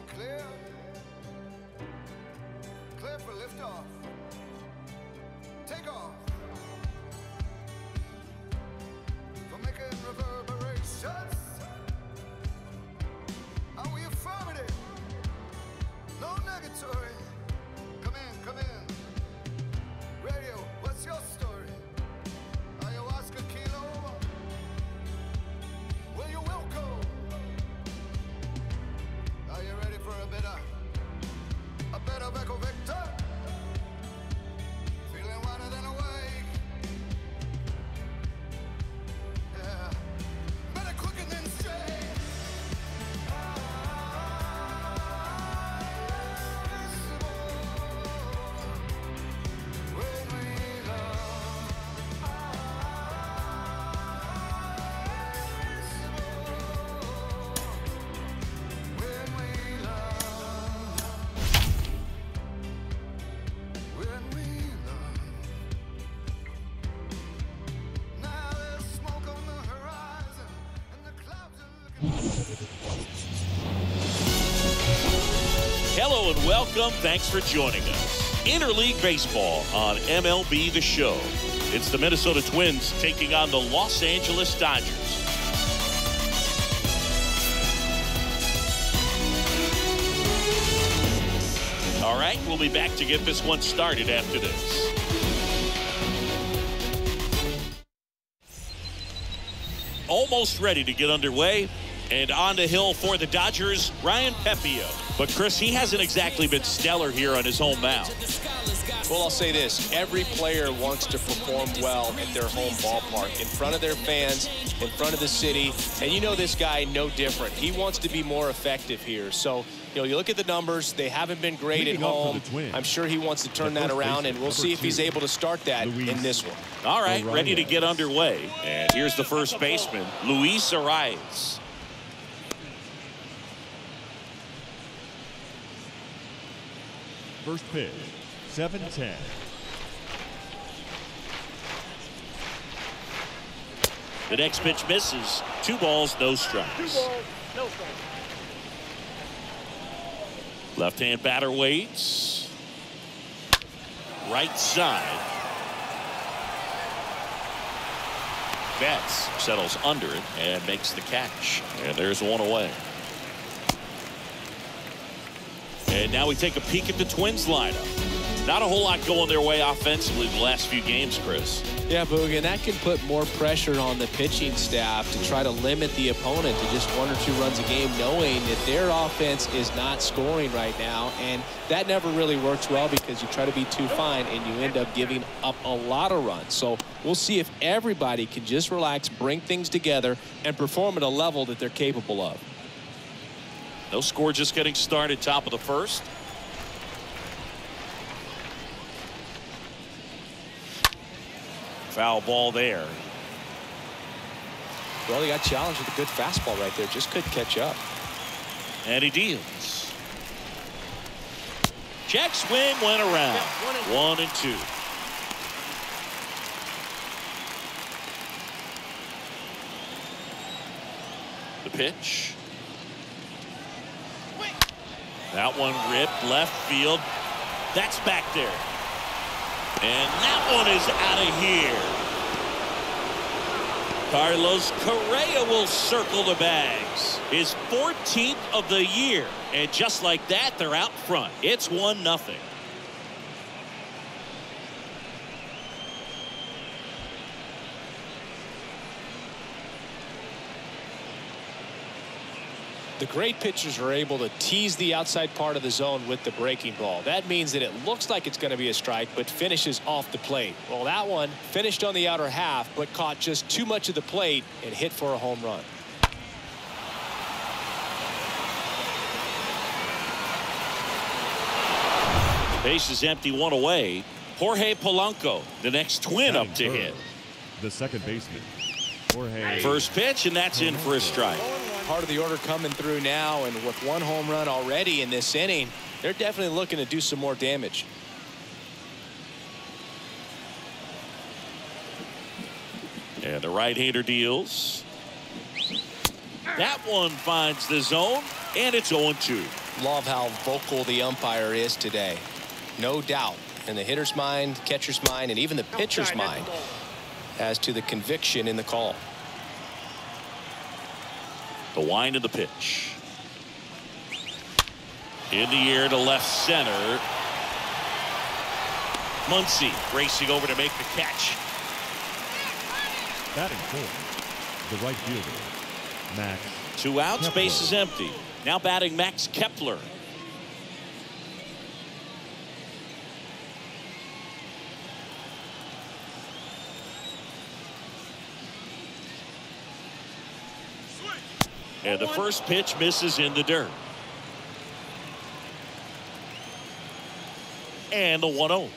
clear. Clear for liftoff. Take off. For making reverberations. Are we affirmative? No negatory. Come in, come in. Radio, what's your story? Ayahuasca kilo? Well, you're welcome. Are you ready for a bit of Echo Victor? Feeling wider than awake. Yeah. Better quicker than straight. When we love. When we love. When we love. Now there's smoke on the horizon, and the clouds are looking. Hello and welcome. Thanks for joining us. Interleague Baseball on MLB The Show. It's the Minnesota Twins taking on the Los Angeles Dodgers. All right, we'll be back to get this one started after this. Almost ready to get underway. And on the hill for the Dodgers, Ryan Pepiot. But, Chris, he hasn't exactly been stellar here on his home mound. Well, I'll say this. Every player wants to perform well at their home ballpark, in front of their fans, in front of the city. And you know this guy no different. He wants to be more effective here. So, you know, you look at the numbers. They haven't been great at home. I'm sure he wants to turn that around, and we'll see if he's able to start that in this one. All right, ready to get underway. And here's the first baseman, Luis Arias. First pitch, 7-10. The next pitch misses. 2 balls, no strikes. Left-hand batter waits. Right side. Betts settles under it and makes the catch. And there's one away. And now we take a peek at the Twins lineup. Not a whole lot going their way offensively the last few games, Chris. Yeah, Boog, and that can put more pressure on the pitching staff to try to limit the opponent to just 1 or 2 runs a game, knowing that their offense is not scoring right now. And that never really works well because you try to be too fine and you end up giving up a lot of runs. So we'll see if everybody can just relax, bring things together, and perform at a level that they're capable of. No score, just getting started, top of the first. Foul ball there. Well, he got challenged with a good fastball right there. Just couldn't catch up. And he deals. Check swing went around. 1 and 2. The pitch. That one ripped left field. That's back there. And that one is out of here. Carlos Correa will circle the bags. His 14th of the year. And just like that, they're out front. It's 1-0. The great pitchers are able to tease the outside part of the zone with the breaking ball. That means that it looks like it's going to be a strike, but finishes off the plate. Well, that one finished on the outer half, but caught just too much of the plate and hit for a home run. Base is empty, 1 away. Jorge Polanco, the next Twin up to hit. The second baseman, Jorge. First pitch, and that's in for a strike. Part of the order coming through now, and with 1 home run already in this inning, they're definitely looking to do some more damage. And the right-hander deals. That one finds the zone, and it's 0-2. Love how vocal the umpire is today. No doubt in the hitter's mind, catcher's mind, and even the pitcher's mind as to the conviction in the call. The wind of the pitch. In the air to left center. Muncy racing over to make the catch. Batting fourth, the right fielder, Max. 2 outs, Kepler. base is empty. Now batting Max Kepler. And the first pitch misses in the dirt. And the 1-0.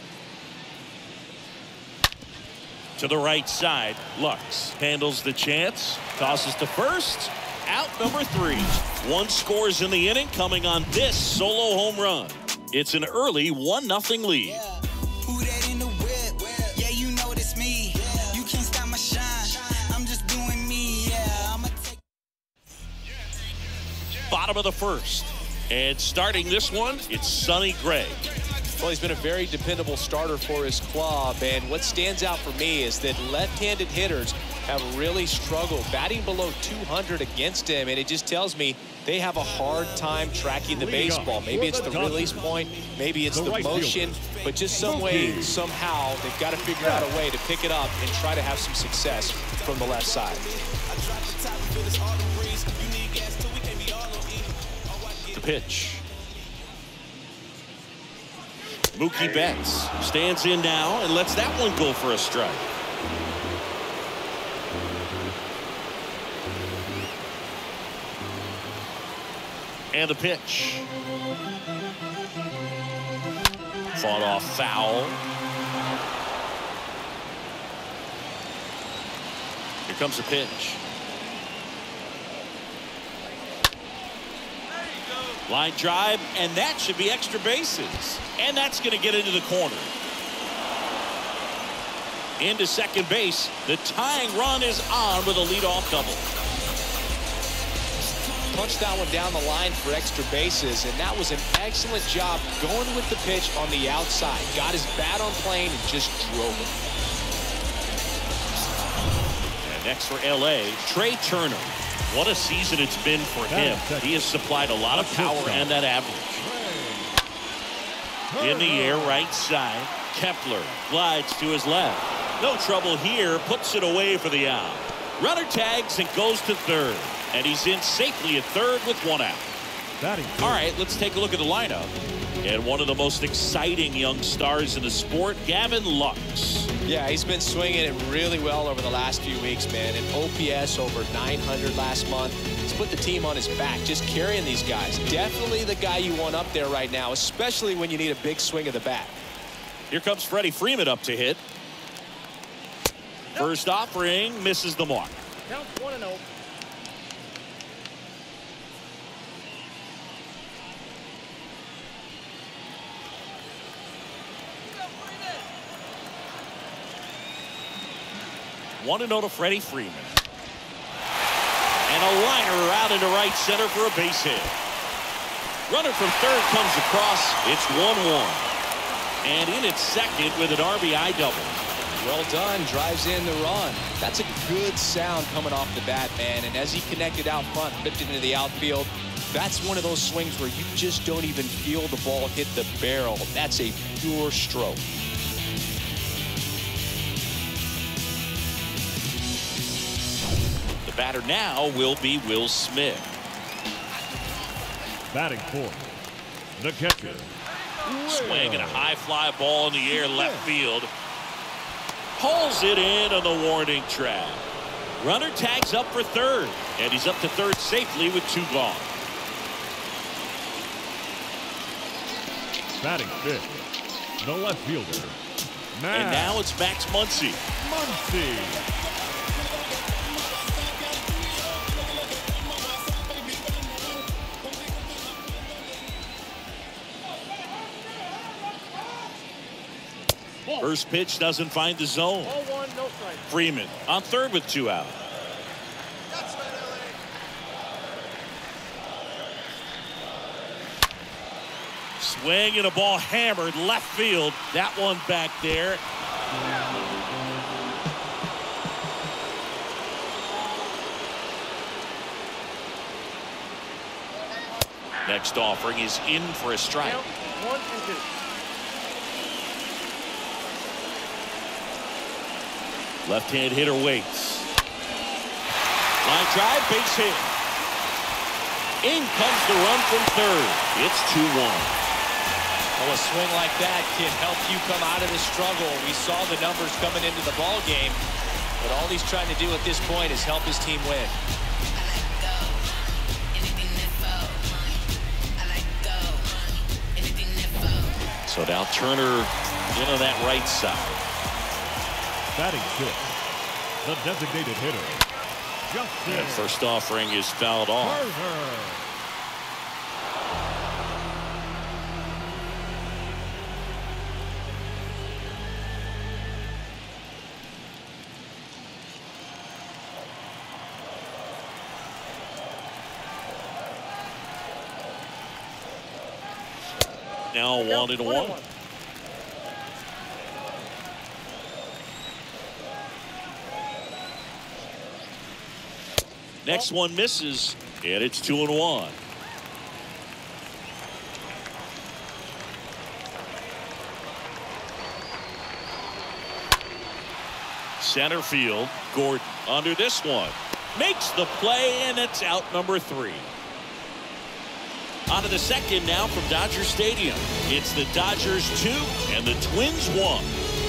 To the right side, Lux handles the chance, tosses to first. Out number 3. 1 scores in the inning, coming on this solo home run. It's an early 1-0 lead. Yeah. Who that in the whip? Yeah, you know it's me. You can't stop my shine. I'm just doing me. Yeah, I'ma take. Bottom of the first. And starting this one, it's Sonny Gray. Well, he's been a very dependable starter for his club, and what stands out for me is that left-handed hitters have really struggled batting below 200 against him, and it just tells me they have a hard time tracking the baseball. Maybe it's the release point, maybe it's the motion, but just some way, somehow, they've got to figure out a way to pick it up and try to have some success from the left side. The pitch. Mookie Betts stands in now and lets that one go for a strike. And the pitch. Fought off foul. Here comes the pitch. Line drive, and that should be extra bases. And that's going to get into the corner. Into second base. The tying run is on with a leadoff double. Punched that one down the line for extra bases, and that was an excellent job going with the pitch on the outside. Got his bat on plane and just drove it. And next for LA, Trey Turner. What a season it's been for him. He has supplied a lot of power and that average. In the air, right side. Kepler glides to his left. No trouble here. Puts it away for the out. Runner tags and goes to third. And he's in safely at third with 1 out. All right, let's take a look at the lineup. And one of the most exciting young stars in the sport, Gavin Lux. Yeah, he's been swinging it really well over the last few weeks, man. An OPS over 900 last month. He's put the team on his back, just carrying these guys. Definitely the guy you want up there right now, especially when you need a big swing of the bat. Here comes Freddie Freeman up to hit. First offering misses the mark. Count 1-0. One and 0 to Freddie Freeman. And a liner out into right center for a base hit. Runner from third comes across. It's 1-1. And in at second with an RBI double. Well done. Drives in the run. That's a good sound coming off the bat, man. And as he connected out front, flipped it into the outfield, that's one of those swings where you just don't even feel the ball hit the barrel. That's a pure stroke. The batter now will be Will Smith. Batting fourth, the catcher. Swing and a high fly ball in the air left field. Pulls it in on the warning track. Runner tags up for third, and he's up to third safely with 2 gone. Batting fifth, the left fielder, Max. And now it's Max Muncy. Muncy. First pitch doesn't find the zone. 0-1, no strike. Freeman on third with 2 out. Swing and a ball hammered left field. That one back there. Next offering is in for a strike. 1 and 2. Left-hand hitter waits. Line drive, base hit. In comes the run from third. It's 2-1. Well, a swing like that can help you come out of the struggle. We saw the numbers coming into the ball game, but all he's trying to do at this point is help his team win. So now Turner in on that right side. Batting fifth, the designated hitter, Justin. And first offering is fouled off. Now 1-1. Next one misses, and it's 2-1. Center field, Gordon under this one. Makes the play, and it's out number 3. On to the second now from Dodger Stadium. It's the Dodgers 2 and the Twins 1.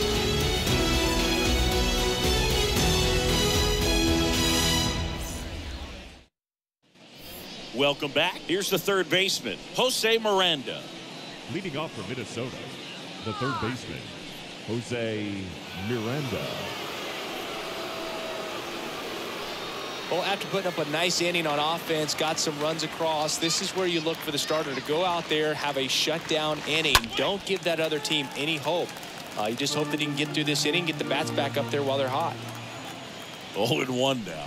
Welcome back. Here's the third baseman, Jose Miranda. Leading off for Minnesota, the third baseman, Jose Miranda. Well, after putting up a nice inning on offense, got some runs across, this is where you look for the starter to go out there, have a shutdown inning. Don't give that other team any hope. You just hope that he can get through this inning, get the bats back up there while they're hot. 0-1 now.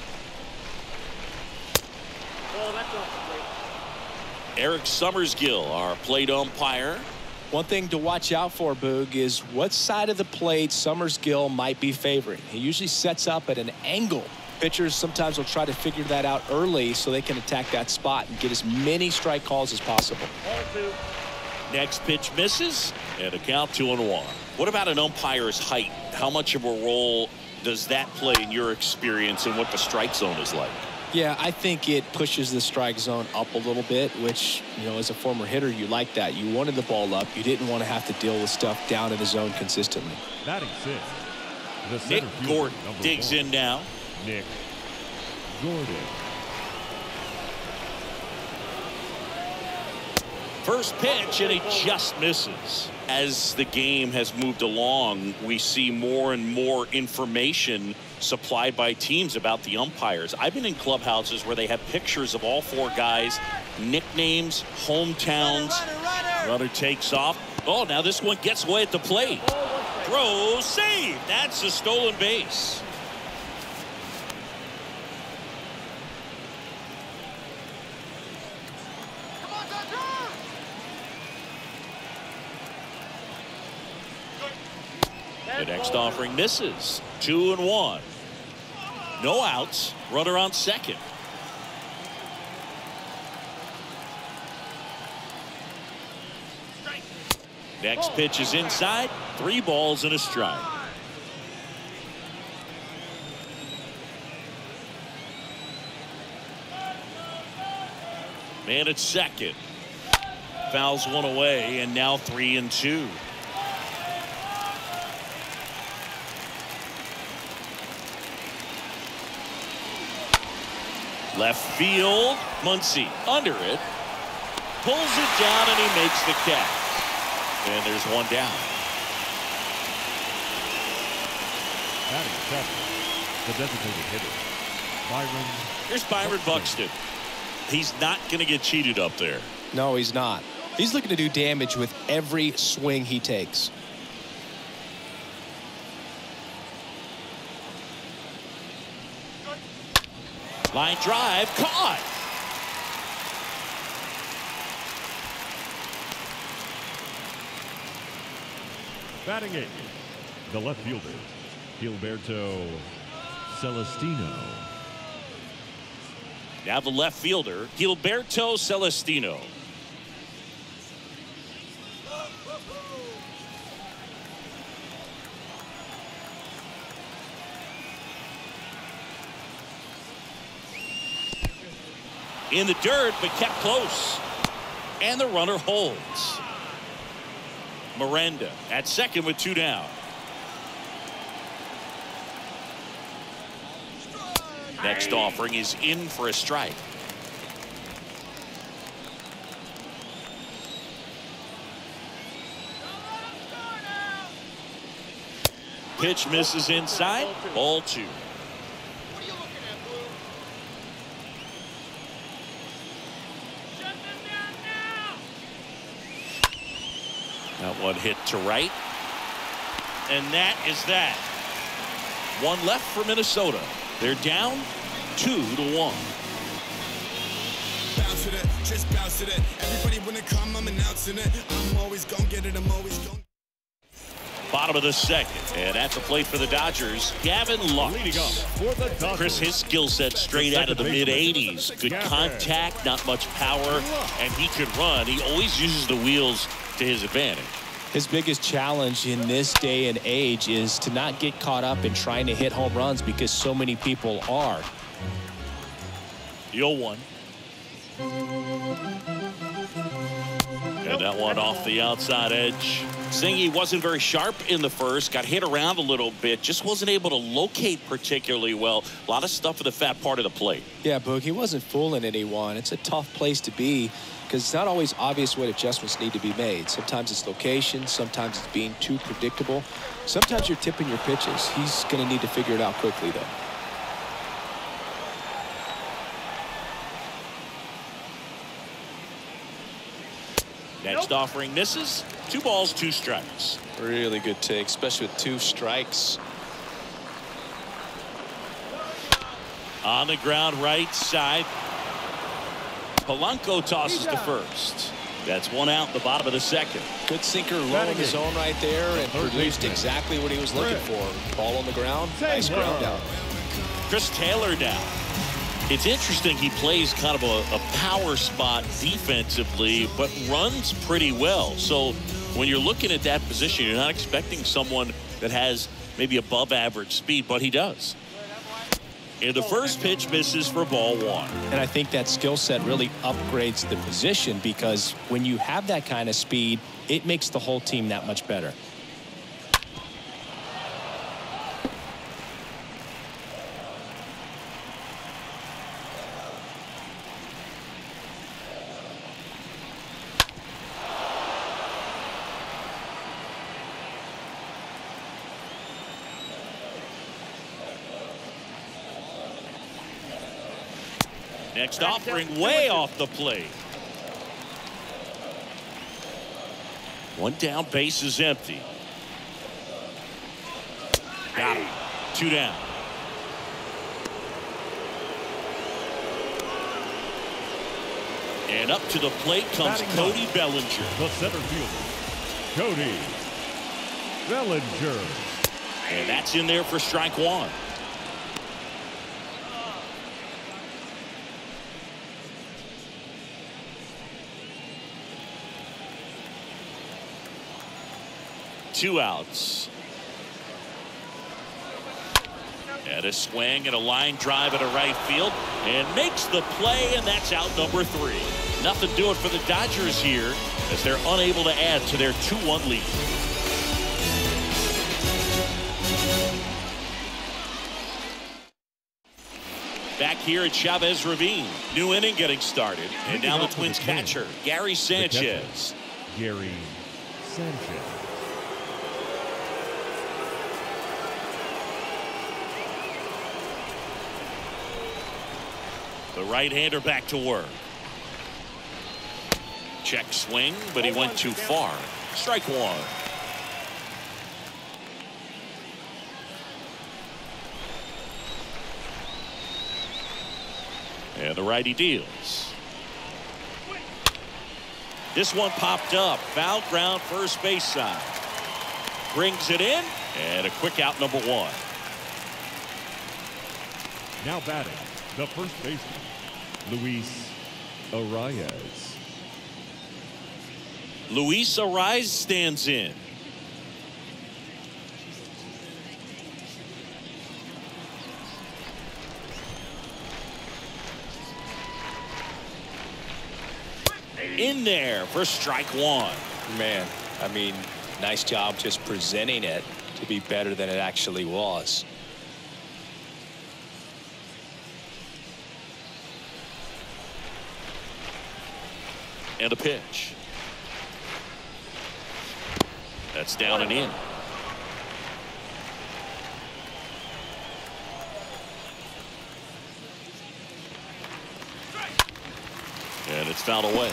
Oh, that's off the plate. Eric Summersgill, our plate umpire. One thing to watch out for, Boog, is what side of the plate Summersgill might be favoring. He usually sets up at an angle. Pitchers sometimes will try to figure that out early so they can attack that spot and get as many strike calls as possible. 2. Next pitch misses, and a count 2-1. What about an umpire's height? How much of a role does that play in your experience and what the strike zone is like? Yeah, I think it pushes the strike zone up a little bit, which, you know, as a former hitter, you like that. You wanted the ball up. You didn't want to have to deal with stuff down in the zone consistently. Batting sixth, the Nick center fielder, Gordon number digs 1. in now. Nick Gordon. First pitch, and he just misses. As the game has moved along, we see more and more information supplied by teams about the umpires. I've been in clubhouses where they have pictures of all 4 guys, nicknames, hometowns. Runner takes off. Oh, now this one gets away at the plate. Throw, save. That's a stolen base. The next offering misses. 2-1. No outs. Runner on second. Next pitch is inside. 3 balls and a strike. Man at second. Fouls one away, and now 3-2. Left field, Muncy under it, pulls it down, and he makes the catch. And there's one down. Batting seventh, the designated hitter, Byron. Here's Byron Buxton. He's not going to get cheated up there. No, he's not. He's looking to do damage with every swing he takes. Line drive, caught. Batting 8th, the left fielder, Gilberto Celestino. Now the left fielder, Gilberto Celestino. In the dirt, but kept close. And the runner holds. Miranda at second with 2 down. Next offering is in for a strike. Pitch misses inside. Ball 2. That one hit to right. And that is that. One left for Minnesota. They're down 2-1. Bounce it, just bounce it. Everybody when it come, I'm announcing it. I'm always gonna get it. I'm always gonna. Bottom of the second, and that's a play for the Dodgers. Gavin Lux. Leading up for the Dodgers. Chris, his skill set straight out of the mid-80s. Good contact, not much power, and he can run. He always uses the wheels to his advantage. His biggest challenge in this day and age is to not get caught up in trying to hit home runs because so many people are. The 0-1. And that one off the outside edge. Singy wasn't very sharp in the first, got hit around a little bit, just wasn't able to locate particularly well. A lot of stuff at the fat part of the plate. Yeah, Boog, he wasn't fooling anyone. It's a tough place to be because it's not always obvious what adjustments need to be made. Sometimes it's location, sometimes it's being too predictable. Sometimes you're tipping your pitches. He's going to need to figure it out quickly, though. Next offering misses. 2 balls, 2 strikes. Really good take, especially with 2 strikes. On the ground right side. Polanco tosses to first. That's 1 out in the bottom of the second. Good sinker low in the zone right there and produced exactly what he was looking for. Ball on the ground, nice ground out. Chris Taylor now. It's interesting, he plays kind of a power spot defensively, but runs pretty well. So when you're looking at that position, you're not expecting someone that has maybe above average speed, but he does. And the first pitch misses for ball 1. And I think that skill set really upgrades the position because when you have that kind of speed, it makes the whole team that much better. Next offering way off the plate. 1 down, base is empty. Got him. 2 down. And up to the plate comes Cody Bellinger. The center fielder, Cody Bellinger. And that's in there for strike 1. Two outs. And a swing and a line drive at a right field and makes the play, and that's out number 3. Nothing doing for the Dodgers here as they're unable to add to their 2-1 lead. Back here at Chavez Ravine. New inning getting started. And now the Twins catcher, Gary Sanchez. Gary Sanchez. The right-hander back to work. Check swing, but he went too far. Strike 1. And the righty deals. This one popped up. Foul ground, first base side. brings it in, and a quick out, number 1. Now batting, the first baseman, Luis Arias. Luis Arias stands in. In there for strike 1. Man, I mean, nice job just presenting it to be better than it actually was. And a pitch. That's down and in. And it's fouled away.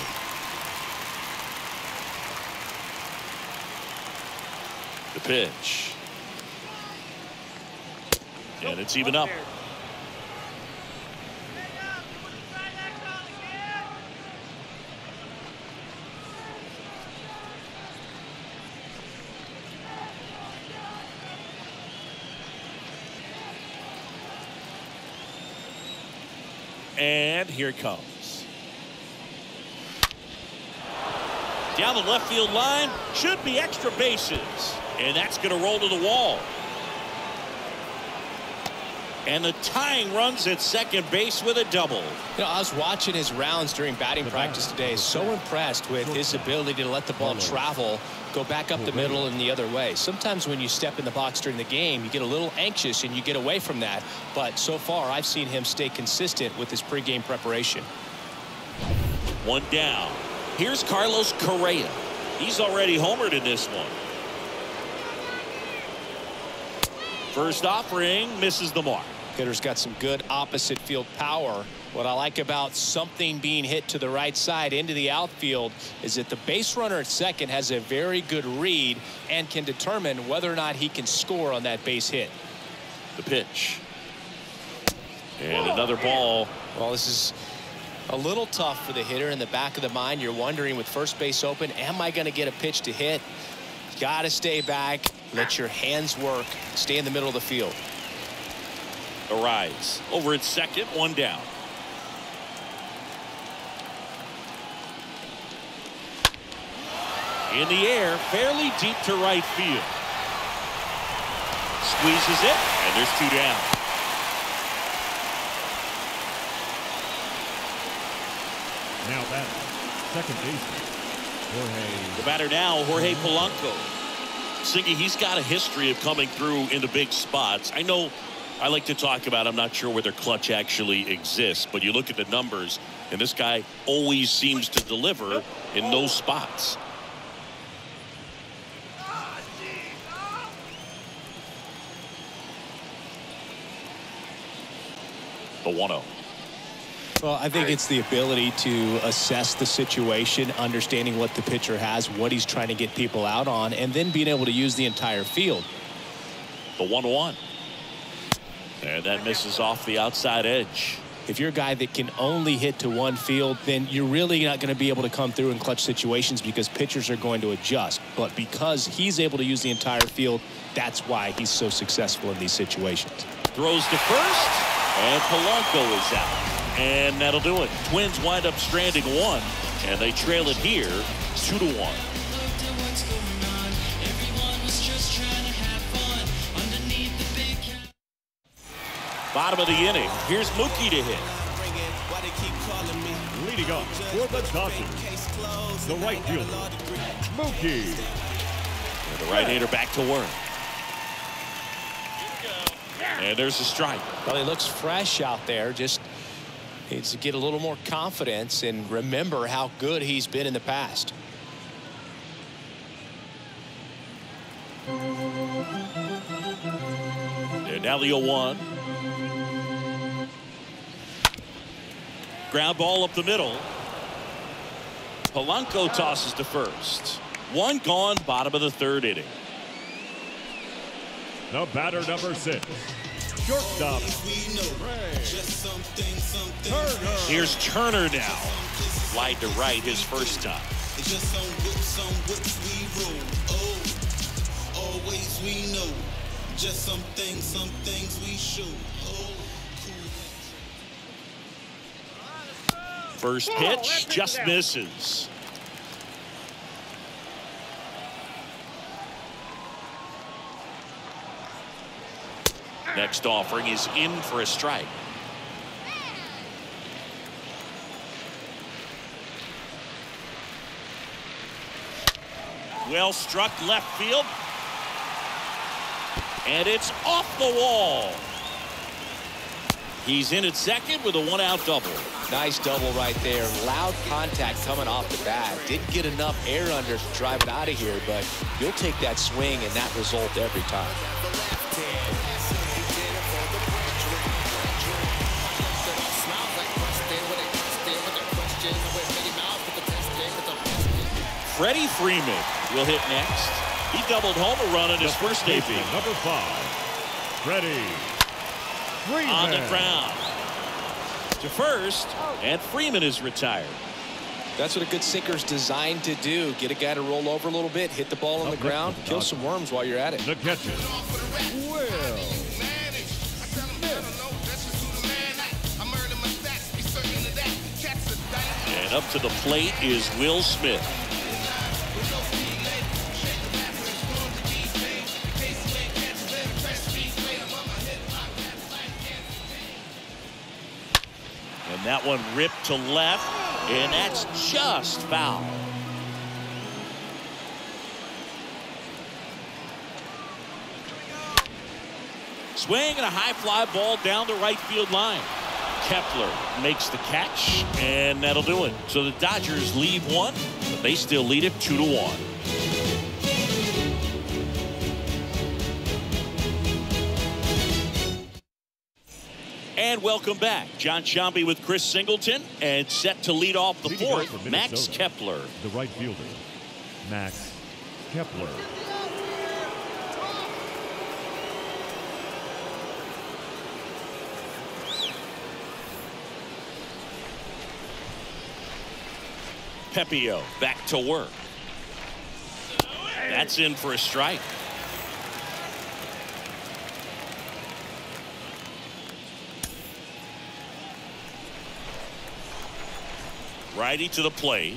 The pitch. And it's even up. And here it comes. Down the left field line. Should be extra bases. And that's going to roll to the wall. And the tying runs at second base with a double. You know, I was watching his rounds during batting practice today. So impressed with his ability to let the ball travel, go back up the middle and the other way. Sometimes when you step in the box during the game, you get a little anxious and you get away from that. But so far, I've seen him stay consistent with his pregame preparation. 1 down. Here's Carlos Correa. He's already homered in this one. First offering misses the mark. Hitter's got some good opposite field power. What I like about something being hit to the right side into the outfield is that the base runner at second has a very good read and can determine whether or not he can score on that base hit. The pitch. And another ball. Well, this is a little tough for the hitter. In the back of the mind, you're wondering with first base open, am I going to get a pitch to hit? Got to stay back. Let your hands work. Stay in the middle of the field. Arise over at second, 1 down. In the air, fairly deep to right field. Squeezes it, and there's 2 down. Now batting, second baseman, Jorge. The batter now, Jorge Polanco. Singy, he's got a history of coming through in the big spots. I know I like to talk about, I'm not sure whether clutch actually exists, but you look at the numbers, and this guy always seems to deliver in those spots. The 1-0. Well, I think it's the ability to assess the situation, understanding what the pitcher has, what he's trying to get people out on, and then being able to use the entire field. The 1-1. And that misses off the outside edge. If you're a guy that can only hit to one field, then you're really not going to be able to come through in clutch situations because pitchers are going to adjust. But because he's able to use the entire field, that's why he's so successful in these situations. Throws to first, and Polanco is out. And that'll do it. Twins wind up stranding 1, and they trail it here 2-1. Bottom of the inning. Here's Mookie to hit. Leading up for the Dodgers, the right fielder, Mookie. And the right-hander back to work. And there's a strike. Well, he looks fresh out there. Just needs to get a little more confidence and remember how good he's been in the past. And now the 0-1. Ground ball up the middle. Polanco tosses to first. 1 gone, bottom of the 3rd inning. The batter, number 6, shortstop, Turner. Here's Turner now. Slide to right his first time. always we know. Just some things we show. Oh, cool. First pitch just misses. Next offering is in for a strike. Well struck left field. And it's off the wall. He's in at second with a one-out double. Nice double right there. Loud contact coming off the bat. Didn't get enough air under to drive it out of here, but you'll take that swing and that result every time. Freddie Freeman will hit next. He doubled home a run in his first debut. Number 5, Freddie Freeman. On the ground to first, and Freeman is retired. That's what a good sinker's designed to do. Get a guy to roll over a little bit, hit the ball on the ground, kill some worms while you're at it. The catcher, Will. And up to the plate is Will Smith. And that one ripped to left, and that's just foul. Swing and a high fly ball down the right field line. Kepler makes the catch, and that'll do it. So the Dodgers lead one, but they still lead it 2-1. And welcome back. John Sciambi with Chris Singleton, and set to lead off the fourth, Max Kepler. The right fielder, Max Kepler. Pepiot back to work. That's in for a strike. Righty to the plate.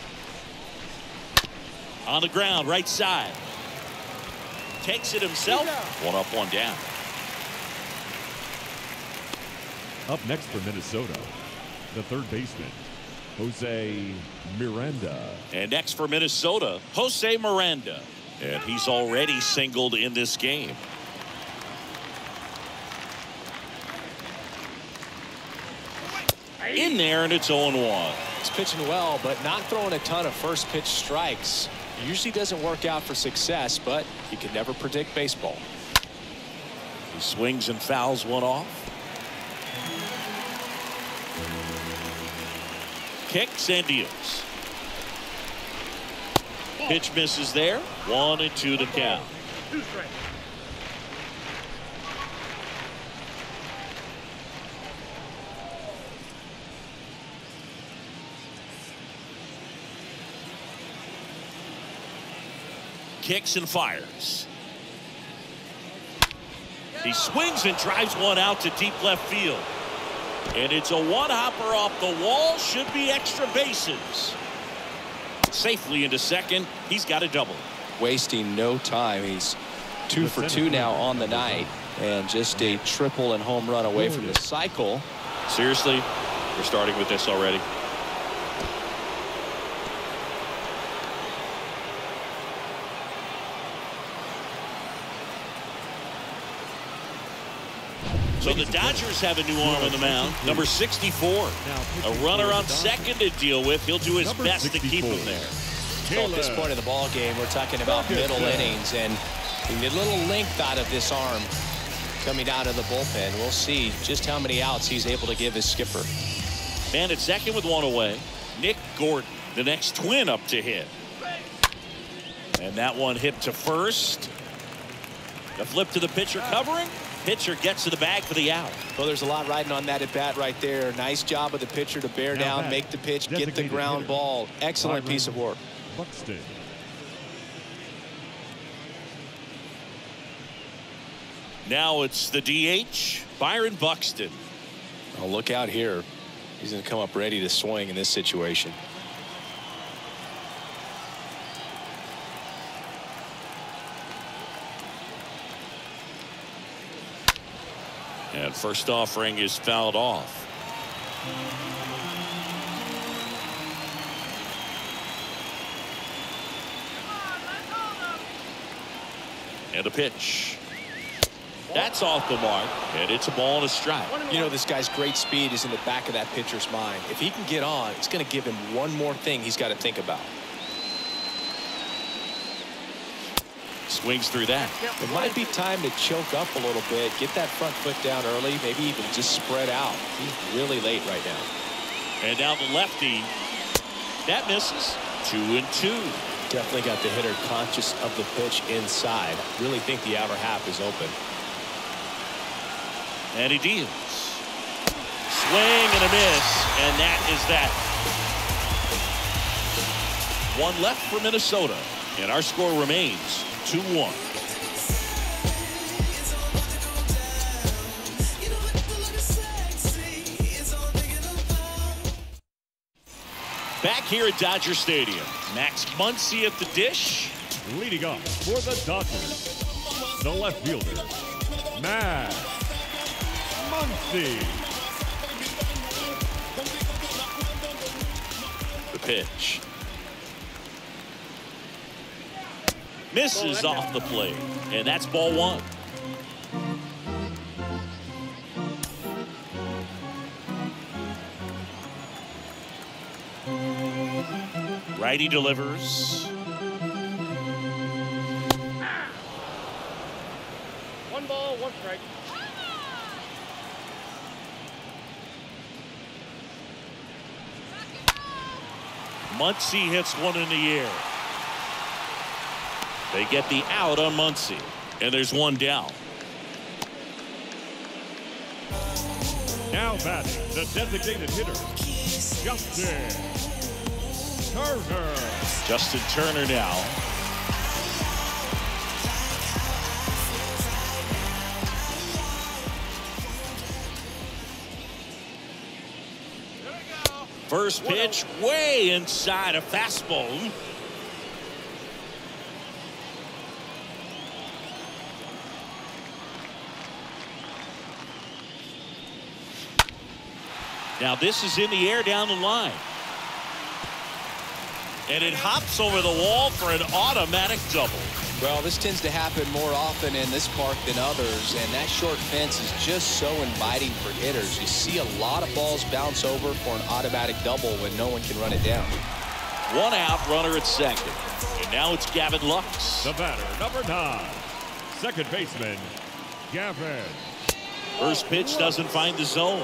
On the ground, right side. Takes it himself. One up, one down. Up next for Minnesota, the third baseman, Jose Miranda. And next for Minnesota, Jose Miranda. And he's already singled in this game. In there, and it's 0-1. He's pitching well, but not throwing a ton of first pitch strikes. Usually doesn't work out for success, but you can never predict baseball. He swings and fouls one off. Kicks and deals. Pitch misses there. 1-2 to count. Kicks and fires. He swings and drives one out to deep left field. And it's a one-hopper off the wall. Should be extra bases. Safely into second. He's got a double. Wasting no time. He's 2 for 2 now on the night. And just a triple and home run away from the cycle. Seriously, we're starting with this already. So the Dodgers have a new arm on the mound, number 64. A runner on second to deal with. He'll do his best to keep him there. So at this point of the ball game, we're talking about middle innings, and you get a little length out of this arm coming out of the bullpen. We'll see just how many outs he's able to give his skipper. Man at second with one away. Nick Gordon, the next twin up to hit. And that one hit to first. The flip to the pitcher covering. Pitcher gets to the bag for the out. Well, there's a lot riding on that at bat right there. Nice job of the pitcher to bear down, make the pitch, get the ground ball. Excellent piece of work. Buxton. Now it's the DH, Byron Buxton. Oh, look out here. He's going to come up ready to swing in this situation. And first offering is fouled off. And a pitch. That's off the mark, and it's a ball and a strike. You know, this guy's great speed is in the back of that pitcher's mind. If he can get on, it's going to give him one more thing he's got to think about. Swings through that. It might be time to choke up a little bit, get that front foot down early, maybe even just spread out. He's really late right now. And now the lefty. That misses. 2-2. Definitely got the hitter conscious of the pitch inside. Really think the outer half is open. And he deals. Swing and a miss, and that is that. One left for Minnesota, and our score remains 2-1. Back here at Dodger Stadium, Max Muncy at the dish. Leading off for the Dodgers, the left fielder, Max Muncy. The pitch. Misses off the plate, and that's ball one. Righty delivers. One ball, one strike. Muncy hits one in the air. They get the out on Muncy, and there's one down. Now batting, the designated hitter, Justin Turner. Justin Turner now. First pitch way inside a fastball. Now this is in the air down the line. And it hops over the wall for an automatic double. Well, this tends to happen more often in this park than others, and that short fence is just so inviting for hitters. You see a lot of balls bounce over for an automatic double when no one can run it down. One out, runner at second. And now it's Gavin Lux. The batter, number 9, second baseman, Gavin. First pitch doesn't find the zone.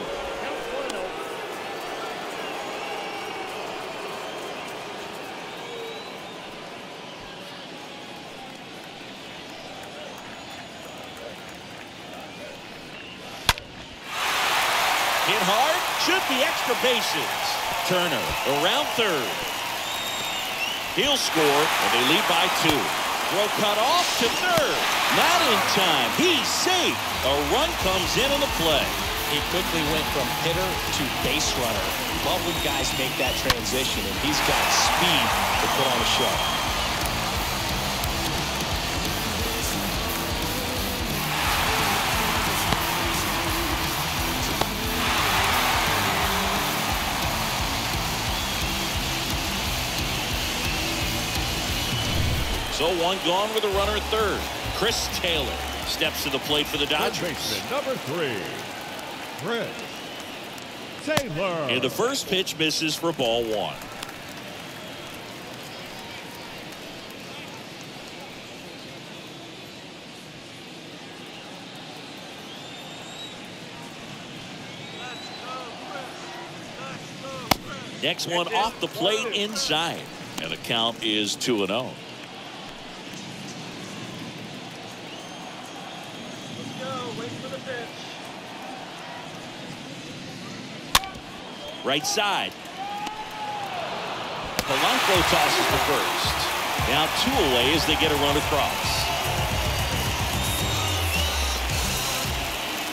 Hit hard, should be extra bases. Turner around third. He'll score, and they lead by 2. Throw cut off to third. Not in time. He's safe. A run comes in on the play. He quickly went from hitter to base runner. Love when guys make that transition, and he's got speed to put on a show. So one gone with a runner at third. Chris Taylor steps to the plate for the Dodgers. Third baseman, number 3, Chris Taylor. And the first pitch misses for ball 1. Next one off the plate inside. And the count is 2-0. Right side. Polanco tosses the first. Now 2 away as they get a run across.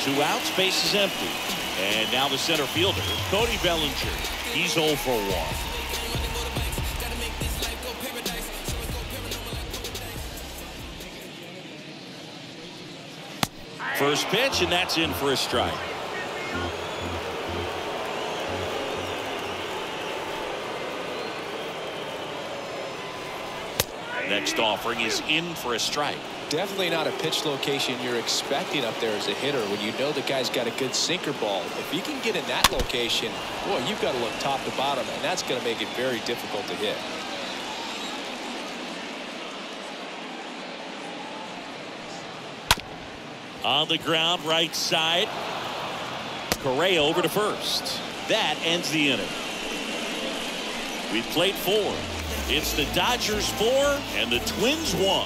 2 outs, base is empty. And now the center fielder, Cody Bellinger. He's 0 for 1. First pitch, and that's in for a strike. Next offering is in for a strike. Definitely not a pitch location you're expecting up there as a hitter when you know the guy's got a good sinker ball. If he can get in that location, boy, you've got to look top to bottom, and that's going to make it very difficult to hit. On the ground, right side. Correa over to first. That ends the inning. We've played 4. It's the Dodgers 4 and the Twins 1.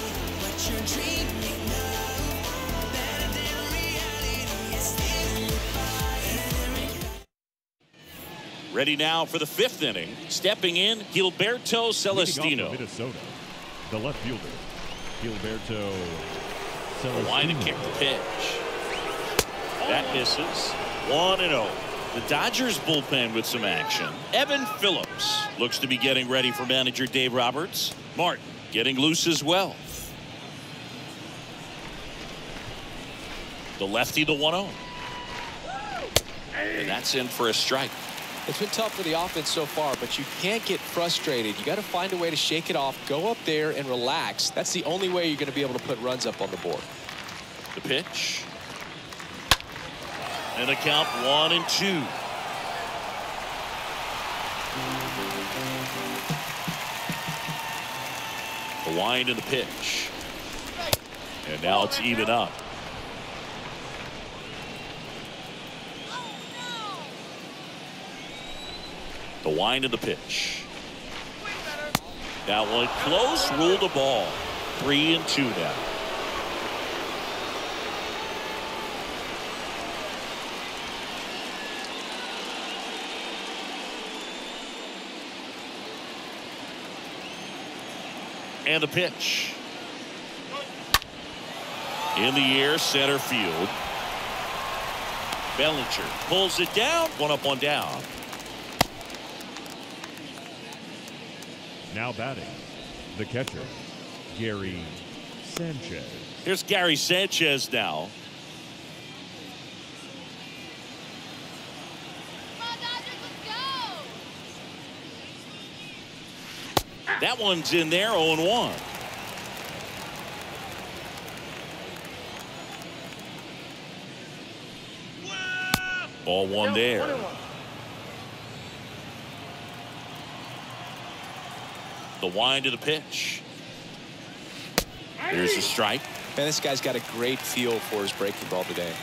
Ready now for the 5th inning. Stepping in, Gilberto Celestino. Minnesota, the left fielder, Gilberto The line to kick the pitch. That misses. 1-0. The Dodgers bullpen with some action. Evan Phillips looks to be getting ready for manager Dave Roberts. Martin getting loose as well. The lefty, the 1-0. And that's in for a strike. It's been tough for the offense so far, but you can't get frustrated. You got to find a way to shake it off, go up there and relax. That's the only way you're going to be able to put runs up on the board. The pitch. And a count 1-2. The wind and the pitch. And now it's even up. The wind and the pitch. That one close, ruled the ball. 3-2 now. And the pitch. In the air, center field. Bellinger pulls it down. 1 up, 1 down. Now batting, the catcher, Gary Sanchez. Here's Gary Sanchez now. That one's in there, 0-1. Ball 1 there. The wind of the pitch. There's a strike. Man, this guy's got a great feel for his breaking ball today.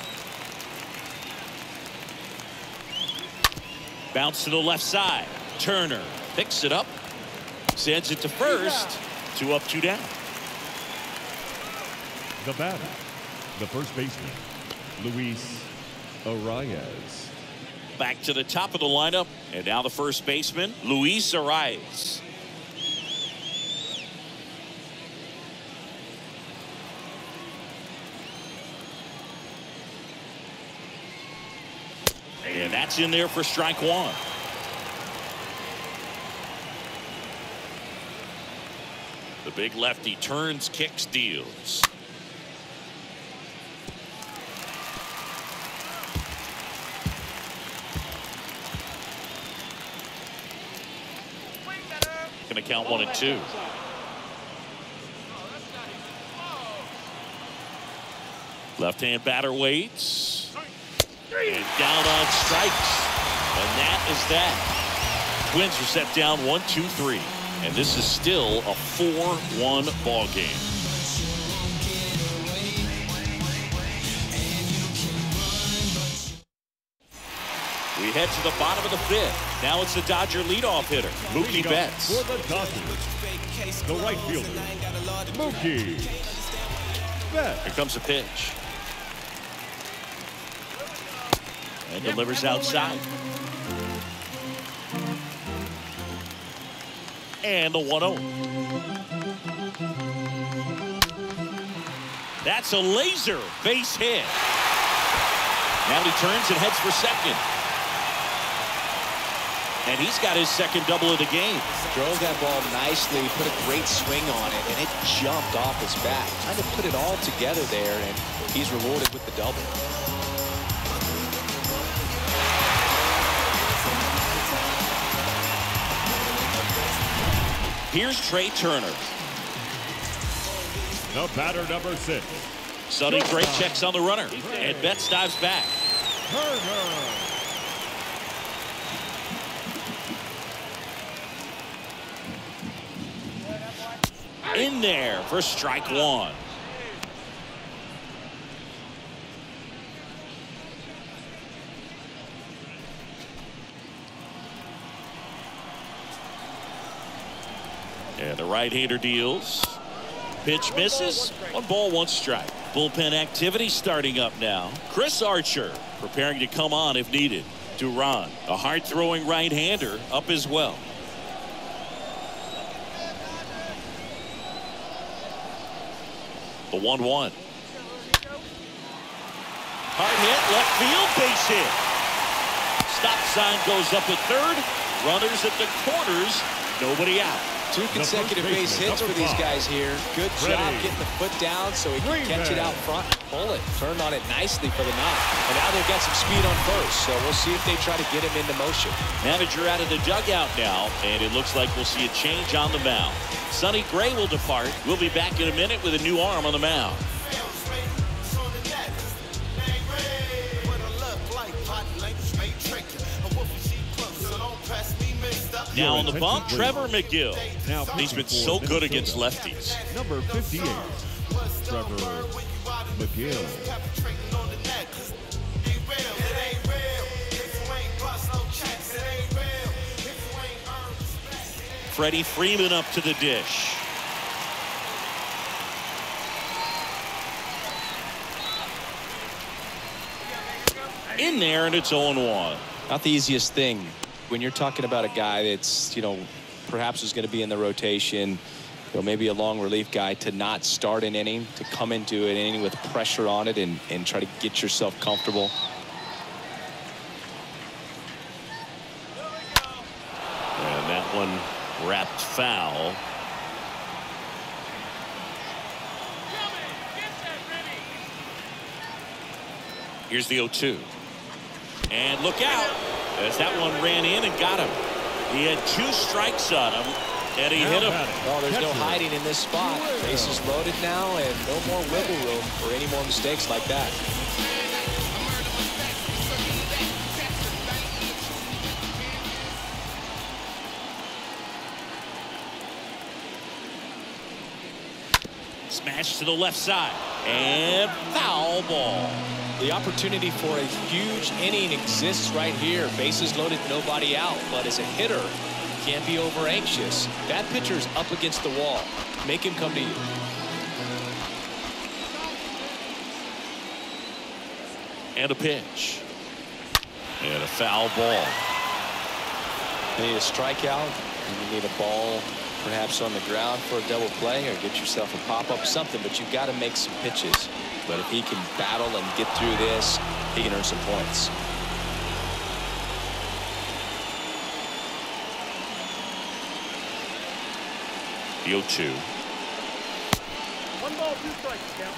Bounce to the left side. Turner picks it up. Sends it to first. 2 up, 2 down. The batter, the first baseman, Luis Arias. Back to the top of the lineup. And now the first baseman, Luis Arias. And that's in there for strike 1. The big lefty turns, kicks, deals. Going to count 1-2. Left-hand batter waits. And down on strikes. And that is that. Twins are set down 1-2-3. And this is still a 4-1 ball game. We head to the bottom of the 5th. Now it's the Dodger leadoff hitter, Mookie Betts. For the Dodgers, the right fielder, Mookie Betts. Here comes the pitch. And delivers outside. And the 1-0. That's a laser base hit. Now he turns and heads for second. And he's got his second double of the game. Drove that ball nicely, put a great swing on it, and it jumped off his bat. Trying to put it all together there, and he's rewarded with the double. Here's Trey Turner. The batter, number 6. Sonny Gray checks on the runner, and Betts dives back. Turner. In there for strike one. And the right-hander deals. Pitch misses. 1 ball, 1 strike. Bullpen activity starting up now. Chris Archer preparing to come on if needed. Duran, a hard-throwing right-hander, up as well. The 1-1. Hard hit, left field, base hit. Stop sign goes up at third. Runners at the corners, nobody out. 2 consecutive base hits for these guys here. Good job getting the foot down so he can catch it out front and pull it. Turned on it nicely for the knock. And now they've got some speed on first, so we'll see if they try to get him into motion. Manager out of the dugout now, and it looks like we'll see a change on the mound. Sonny Gray will depart. We'll be back in a minute with a new arm on the mound. Now on the bump, Trevor McGill. He's been so good against lefties. Number 58, Trevor McGill. Freddie Freeman up to the dish. In there, and it's 0-1. Not the easiest thing when you're talking about a guy that's, perhaps is going to be in the rotation, maybe a long relief guy, to not start an inning, to come into an inning with pressure on it and try to get yourself comfortable. And that one wrapped foul. Here's the 0-2. And look out as that one ran in and got him. He had 2 strikes on him, and he hit him. Oh, there's no hiding in this spot. Bases loaded now, and no more wiggle room for any more mistakes like that. Smash to the left side, and foul ball. The opportunity for a huge inning exists right here. Bases loaded, nobody out. But as a hitter, you can't be over anxious. That pitcher's up against the wall. Make him come to you. And a pitch. And a foul ball. You need a strikeout. You need a ball perhaps on the ground for a double play, or get yourself a pop-up, something. But you've got to make some pitches. But if he can battle and get through this, he can earn some points. The 0-2. 1 ball, 2 strikes, count.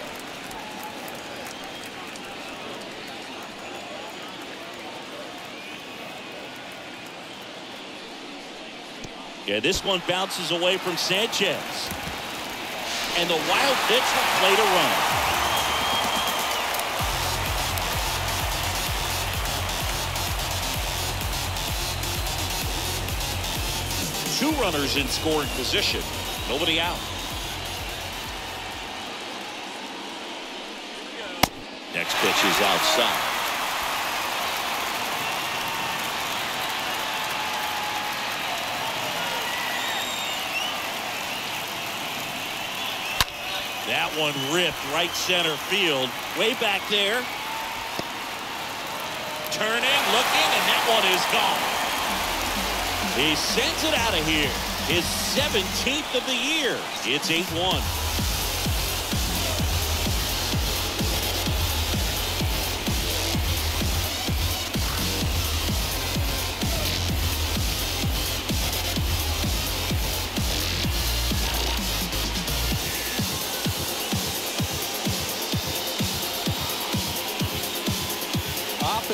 Yeah, this one bounces away from Sanchez. And the wild pitch will play to run. Two runners in scoring position. Nobody out. Next pitch is outside. That one ripped right center field. Way back there. Turning, looking, and that one is gone. He sends it out of here. His 17th of the year. It's 8-1.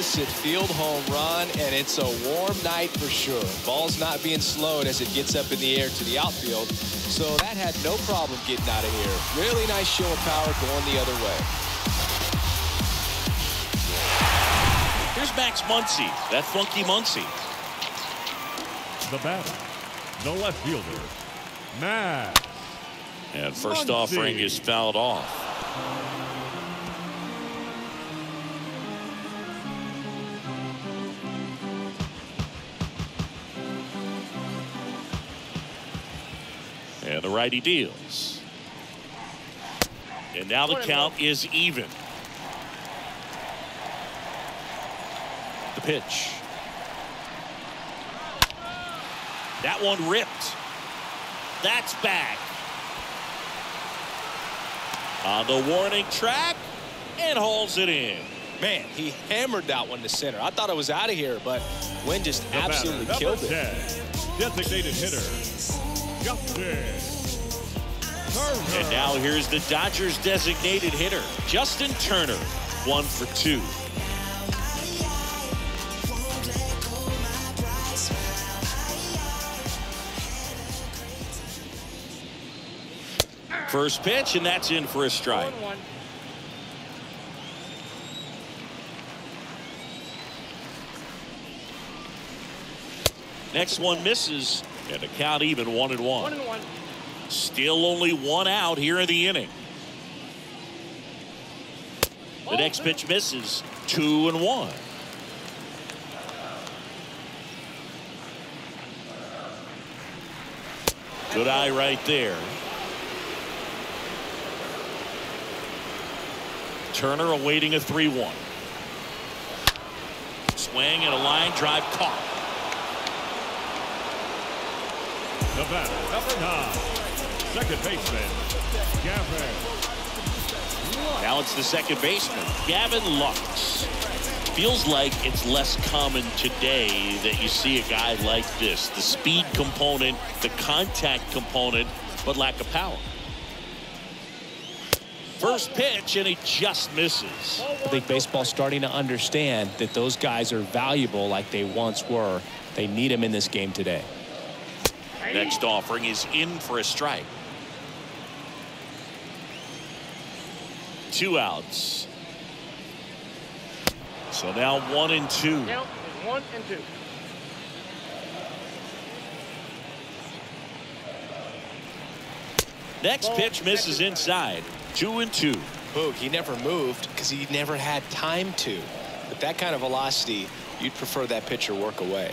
opposite field home run, and it's a warm night for sure. Ball's not being slowed as it gets up in the air to the outfield, so that had no problem getting out of here. Really nice show of power going the other way. Here's Max Muncy, that funky Muncy. The batter, the left fielder, Max. And first Muncy. offering is fouled off. And the righty deals. And now the count is even. The pitch. That one ripped. That's back. On the warning track and hauls it in. Man, he hammered that one to center. I thought it was out of here, but Wynn just absolutely killed it. 10, designated hitter, Justin Turner. And now here's the Dodgers designated hitter, Justin Turner, 1 for 2. First pitch, and that's in for a strike. 1-1. Next one misses, and the count even 1-1. 1-1. Still only one out here in the inning. The next pitch misses, 2-1. Good eye right there. Turner awaiting a 3-1. Swing and a line drive caught. The batter, number 9, second baseman, Gavin. Now it's the second baseman, Gavin Lux. Feels like it's less common today that you see a guy like this. The speed component, the contact component, but lack of power. First pitch, and he just misses. I think baseball's starting to understand that those guys are valuable like they once were. They need them in this game today. Next offering is in for a strike. 2 outs. So now 1-2. Count is 1 and 2. Next pitch misses inside. 2-2. Boog, he never moved because he never had time to. With that kind of velocity, you'd prefer that pitcher work away.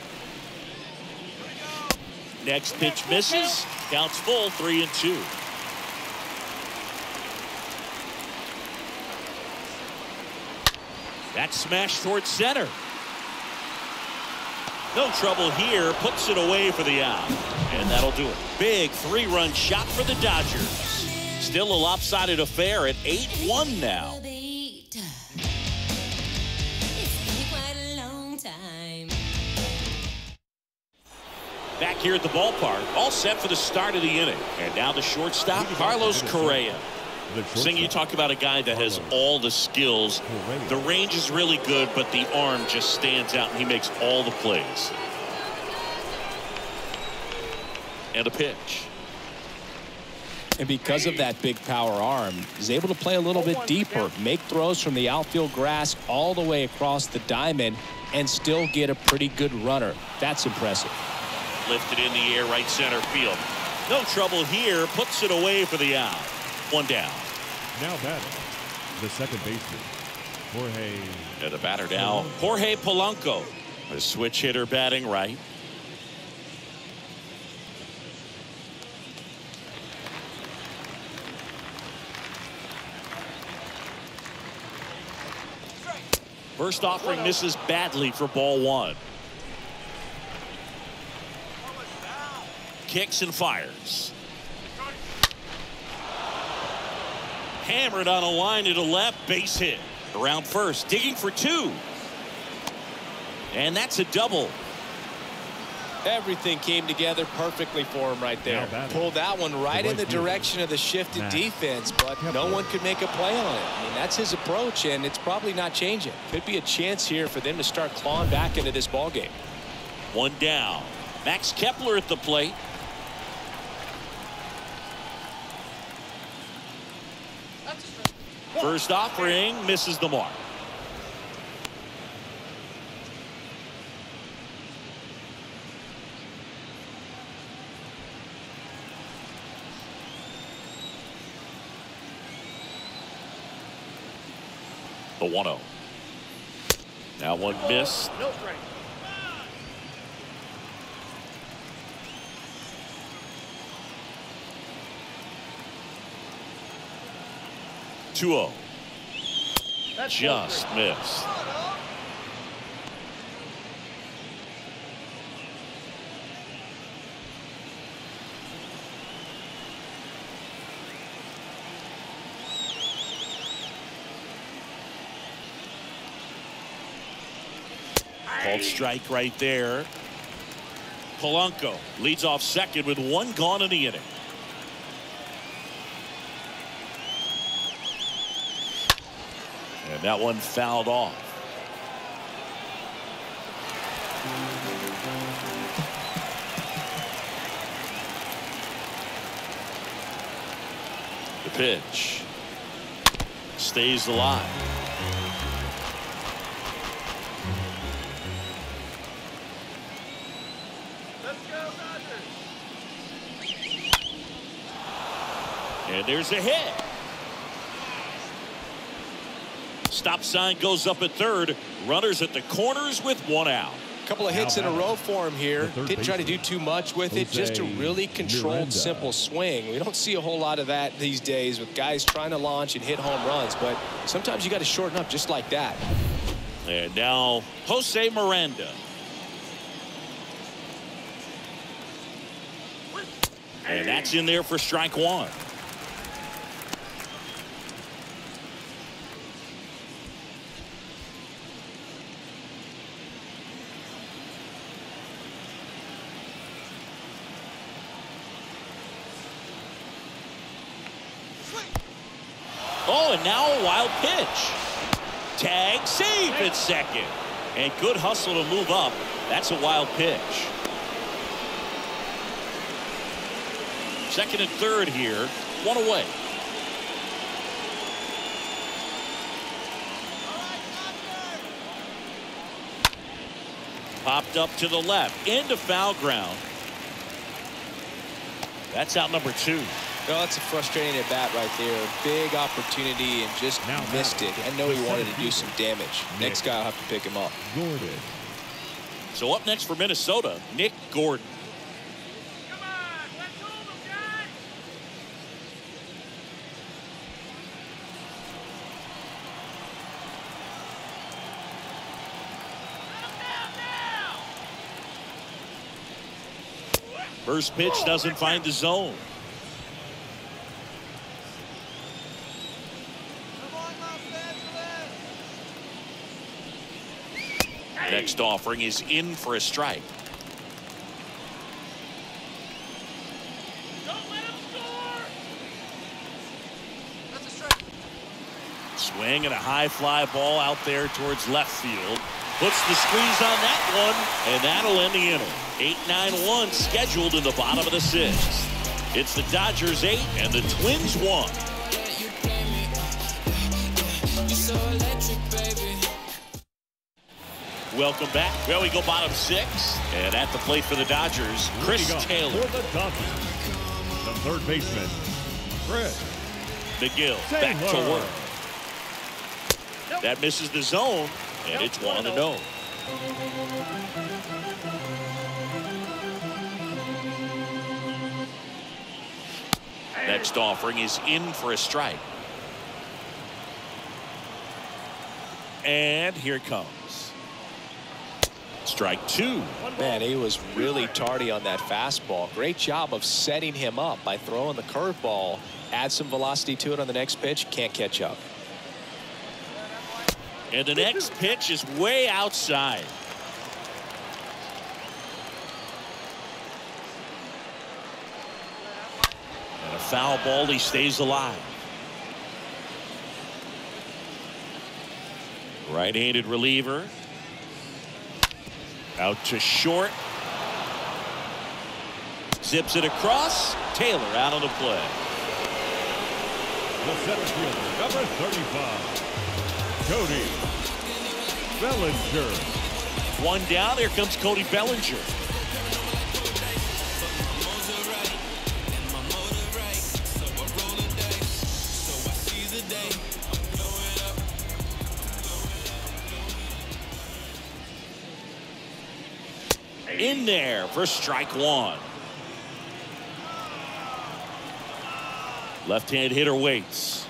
Next pitch misses. Counts full, 3-2. That smash towards center. No trouble here. Puts it away for the out. And that'll do it. Big 3-run shot for the Dodgers. Still a lopsided affair at 8-1 now. Back here at the ballpark, all set for the start of the inning. And now the shortstop, Carlos Correa. Sing, you talk about a guy that has all the skills. The range is really good, but the arm just stands out, and he makes all the plays. And a pitch. And because of that big power arm, he's able to play a little bit deeper, make throws from the outfield grass all the way across the diamond, and still get a pretty good runner. That's impressive. Lifted in the air, right center field. No trouble here. Puts it away for the out. 1 down. Now batting, the second baseman, Jorge. And the batter now, Jorge Polanco. A switch hitter batting right. First offering misses badly for ball 1. Kicks and fires. Hammered on a line to the left, base hit. Around first, digging for 2. And that's a double. Everything came together perfectly for him right there. Pulled that one right in the direction of the shifted defense, but no one could make a play on it. I mean, that's his approach, and it's probably not changing. Could be a chance here for them to start clawing back into this ball game. One down. Max Kepler at the plate. First offering misses the mark. The 1-0. Now one miss. No strike. Just missed. Called strike right there. Polanco leads off second with one gone in the inning. And that one fouled off. The pitch stays alive. Let's go, Dodgers. And there's a hit. Stop sign goes up at third. Runners at the corners with one out. A couple of hits in a row for him here. Didn't try to do too much with it. Just a really controlled, simple swing. We don't see a whole lot of that these days with guys trying to launch and hit home runs. But sometimes you got to shorten up just like that. And now Jose Miranda. And that's in there for strike one. Oh, and now a wild pitch. Tag, save at second. And good hustle to move up. That's a wild pitch. Second and third here. One away. Popped up to the left. Into foul ground. That's out number two. Well, that's a frustrating at bat right there. Big opportunity and just missed it. I know he wanted to do some damage. Next guy will have to pick him up. Gordon. So up next for Minnesota, Nick Gordon. Come on, let's hold him, guys. First pitch doesn't find the zone. Next offering is in for a strike. Don't let him score. That's a strike. Swing and a high fly ball out there towards left field. Puts the squeeze on that one, and that'll end the inning. 8-9-1 scheduled in the bottom of the sixth. It's the Dodgers 8 and the Twins 1. Welcome back. Well, we go bottom six. And at the plate for the Dodgers, Chris Taylor. For the Dodgers, the third baseman, Chris McGill back to work. That misses the zone, and it's 1-0. Next offering is in for a strike. And here it comes. Strike two. Man, he was really tardy on that fastball. Great job of setting him up by throwing the curveball. Add some velocity to it on the next pitch. Can't catch up. And the next pitch is way outside. foul ball. He stays alive. Right-handed reliever. Out to short. Zips it across. Taylor out on the play. The center fielder, number 35, Cody Bellinger. One down. Here comes Cody Bellinger. In there for strike one. Left-hand hitter waits.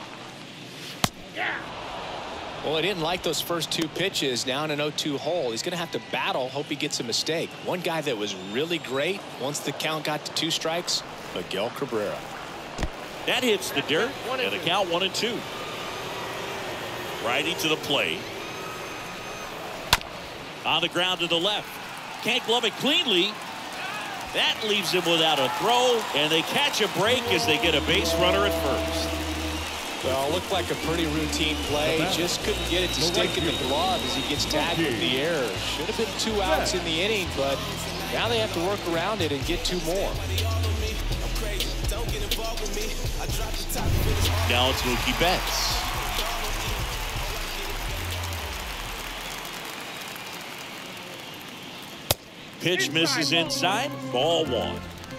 Well, he didn't like those first two pitches. Now in an 0-2 hole, he's going to have to battle. Hope he gets a mistake. One guy that was really great once the count got to 2 strikes, Miguel Cabrera. That hits the dirt, and the count 1-2. Righty to the plate. On the ground to the left. Can't glove it cleanly. That leaves him without a throw, and they catch a break as they get a base runner at first. Well, it looked like a pretty routine play. Just couldn't get it to stick in the glove as he gets tagged with the error. Should have been 2 outs in the inning, but now they have to work around it and get 2 more. Now it's Mookie Betts. Pitch misses inside. Ball 1.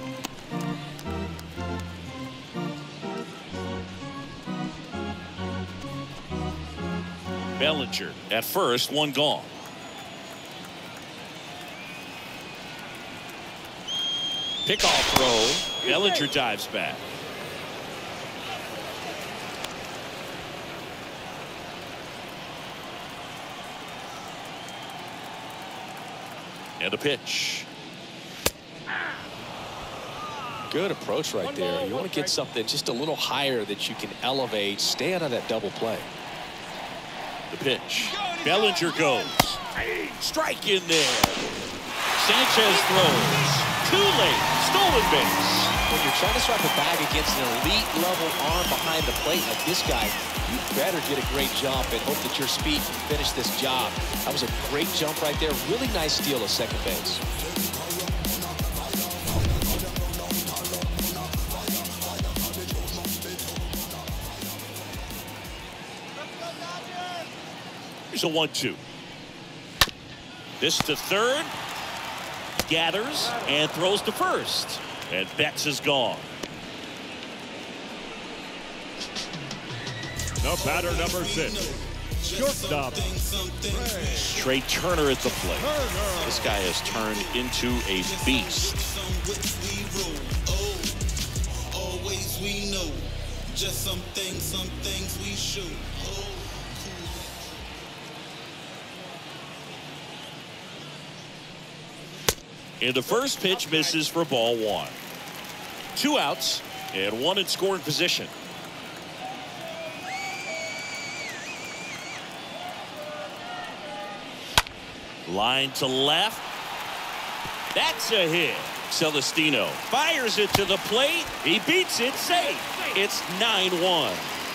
Bellinger at first, 1 gone. Pickoff throw. Bellinger dives back. And a pitch. Good approach right there. You want to get something just a little higher that you can elevate. Stay out of that double play. The pitch. Bellinger goes. Strike in there. Sanchez throws. Too late. Stolen base. When you're trying to strike a bag against an elite level arm behind the plate like this guy, you better get a great jump and hope that your speed can finish this job. That was a great jump right there. Really nice steal of second base. Here's a 1-2. This to third. Gathers and throws to first. And Betts is gone. The batter, number 6, shortstop, Trey Turner at the plate. This guy has turned into a beast. Always we know. Just some things we shoot. And the first pitch misses for ball 1. 2 outs and 1 in scoring position. Line to left. That's a hit. Celestino fires it to the plate. He beats it safe. It's 9-1.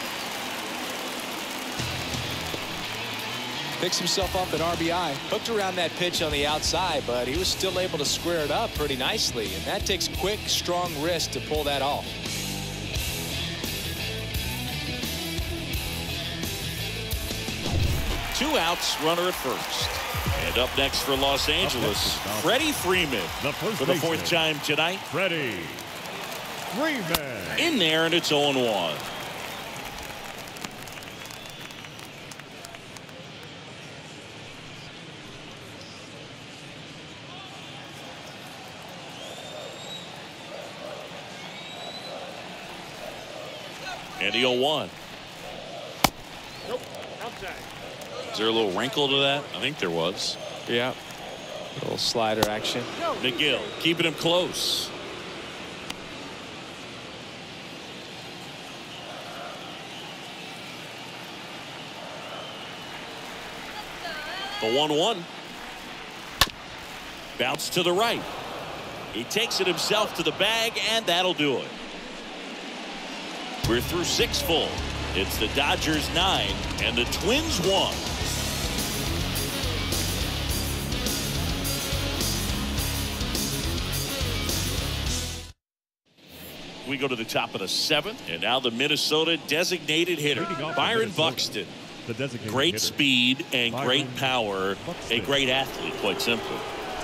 Picks himself up an RBI. Hooked around that pitch on the outside, but he was still able to square it up pretty nicely. And that takes quick, strong wrist to pull that off. Two outs, runner at first. And up next for Los Angeles, Freddie Freeman for the 4th time tonight. Freddie Freeman. In there, and it's 0-1. And the 0-1. Nope. Outside. Is there a little wrinkle to that? I think there was. Yeah. A little slider action. McGill keeping him close. The 1-1. Bounce to the right. He takes it himself to the bag, and that'll do it. We're through 6 full. It's the Dodgers 9 and the Twins 1. We go to the top of the 7th, and now the Minnesota designated hitter, Byron Buxton. The designated Great hitter, speed and Byron great power. Buxton. A great athlete, quite simply.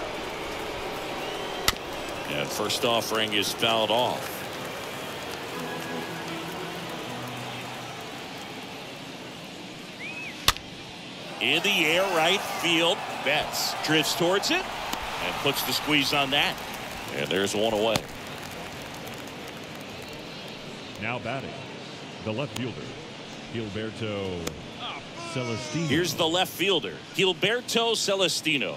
And first offering is fouled off. In the air, right field. Betts drifts towards it and puts the squeeze on that. And there's one away. Now batting, the left fielder, Gilberto Celestino. Here's the left fielder, Gilberto Celestino.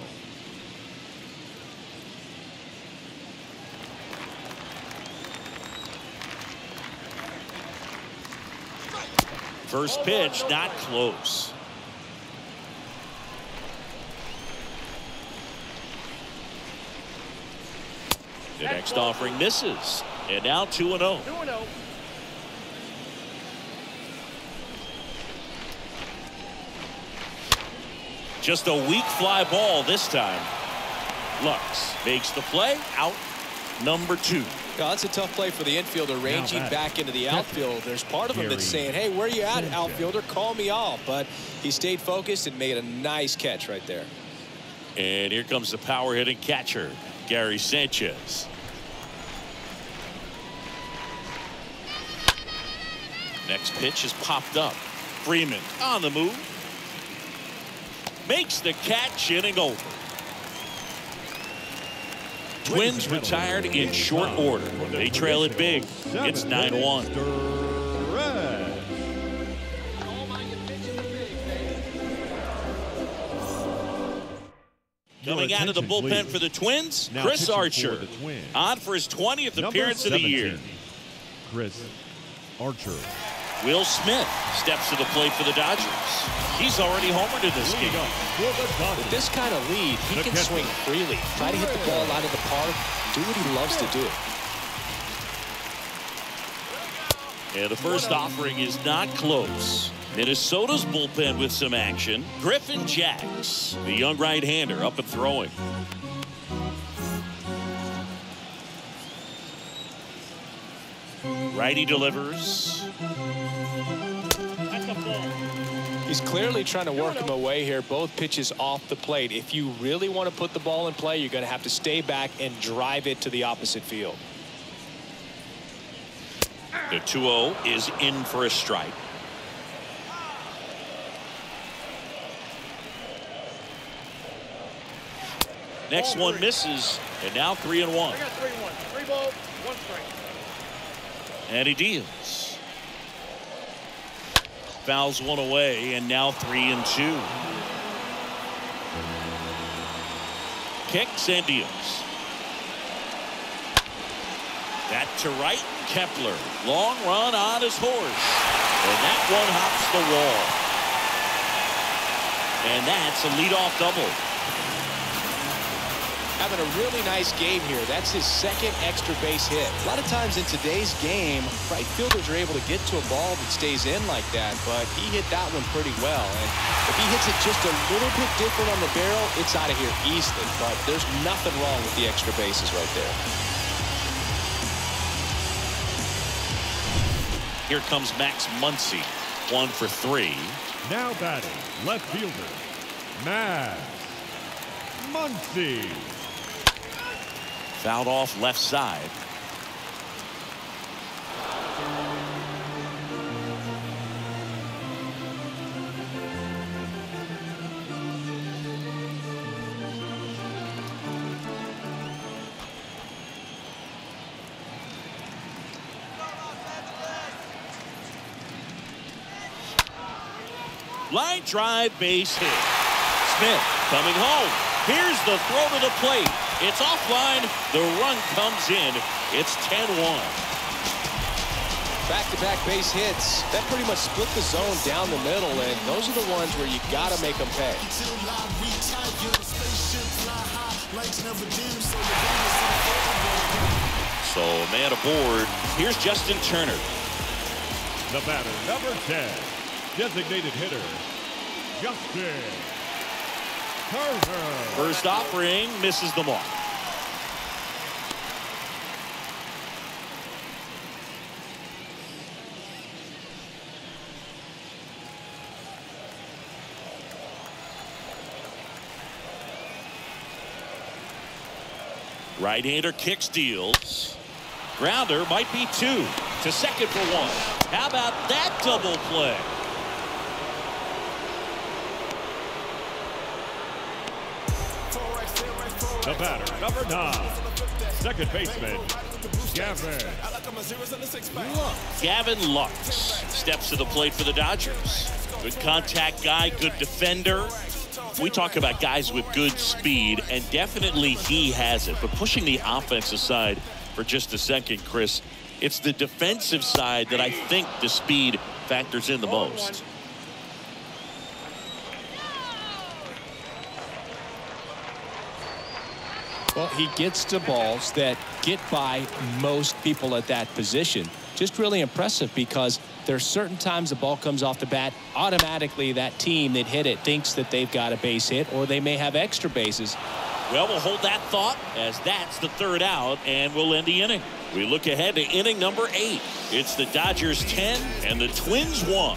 First pitch, not close. The next offering misses. And now 2-0. 2-0. Just a weak fly ball this time. Lux makes the play. Out number 2. That's a tough play for the infielder, ranging back into the outfield. There's part of him that's saying, hey, where you at, outfielder? Call me off. But he stayed focused and made a nice catch right there. And here comes the power hitting catcher, Gary Sanchez. Next pitch is popped up. Freeman on the move. Makes the catch, inning over. Twins retired in short order. They trail it big. It's 9-1. Coming out of the bullpen for the Twins, Chris Archer. On for his 20th appearance of the year. Chris Archer. Will Smith steps to the plate for the Dodgers. He's already homered in this game. With this kind of lead, he can swing freely. Try to hit the ball out of the park. Do what he loves to do. And the first offering is not close. Minnesota's bullpen with some action. Griffin Jacks, the young right-hander, up and throwing. Righty delivers. He's clearly trying to work him away here. Both pitches off the plate. If you really want to put the ball in play, you're going to have to stay back and drive it to the opposite field. The 2-0 is in for a strike. Next one misses, and now 3-1. I got 3-1. 3 balls, 1 strike. And he deals. Fouls one away, and now 3-2. Kicks and deals. That to right, Kepler. Long run on his horse. And that one hops the wall. And that's a leadoff double. Having a really nice game here. That's his 2nd extra base hit. A lot of times in today's game, right fielders are able to get to a ball that stays in like that, but he hit that one pretty well. And if he hits it just a little bit different on the barrel, it's out of here easily. But there's nothing wrong with the extra bases right there. Here comes Max Muncy, 1 for 3. Now batting, left fielder, Max Muncy. Fouled off left side. Line drive, base hit. Smith coming home. Here's the throw to the plate. It's offline. The run comes in. It's 10-1. Back-to-back base hits. That pretty much split the zone down the middle, and those are the ones where you got to make them pay. So, man aboard. Here's Justin Turner. The batter, number 10, designated hitter, Justin Carter. First offering misses the mark. Right-hander kick steals. Grounder might be 2 to second for 1. How about that double play? The batter, number 9, second baseman, Gavin Lux. Gavin Lux steps to the plate for the Dodgers. Good contact guy, good defender. We talk about guys with good speed, and definitely he has it. But pushing the offense aside for just a second, Chris, it's the defensive side that I think the speed factors in the most. Well, he gets to balls that get by most people at that position. Just really impressive because there's certain times the ball comes off the bat, automatically that team that hit it thinks that they've got a base hit, or they may have extra bases. Well, we'll hold that thought as that's the 3rd out, and we'll end the inning. We look ahead to inning number 8. It's the Dodgers 10 and the Twins 1.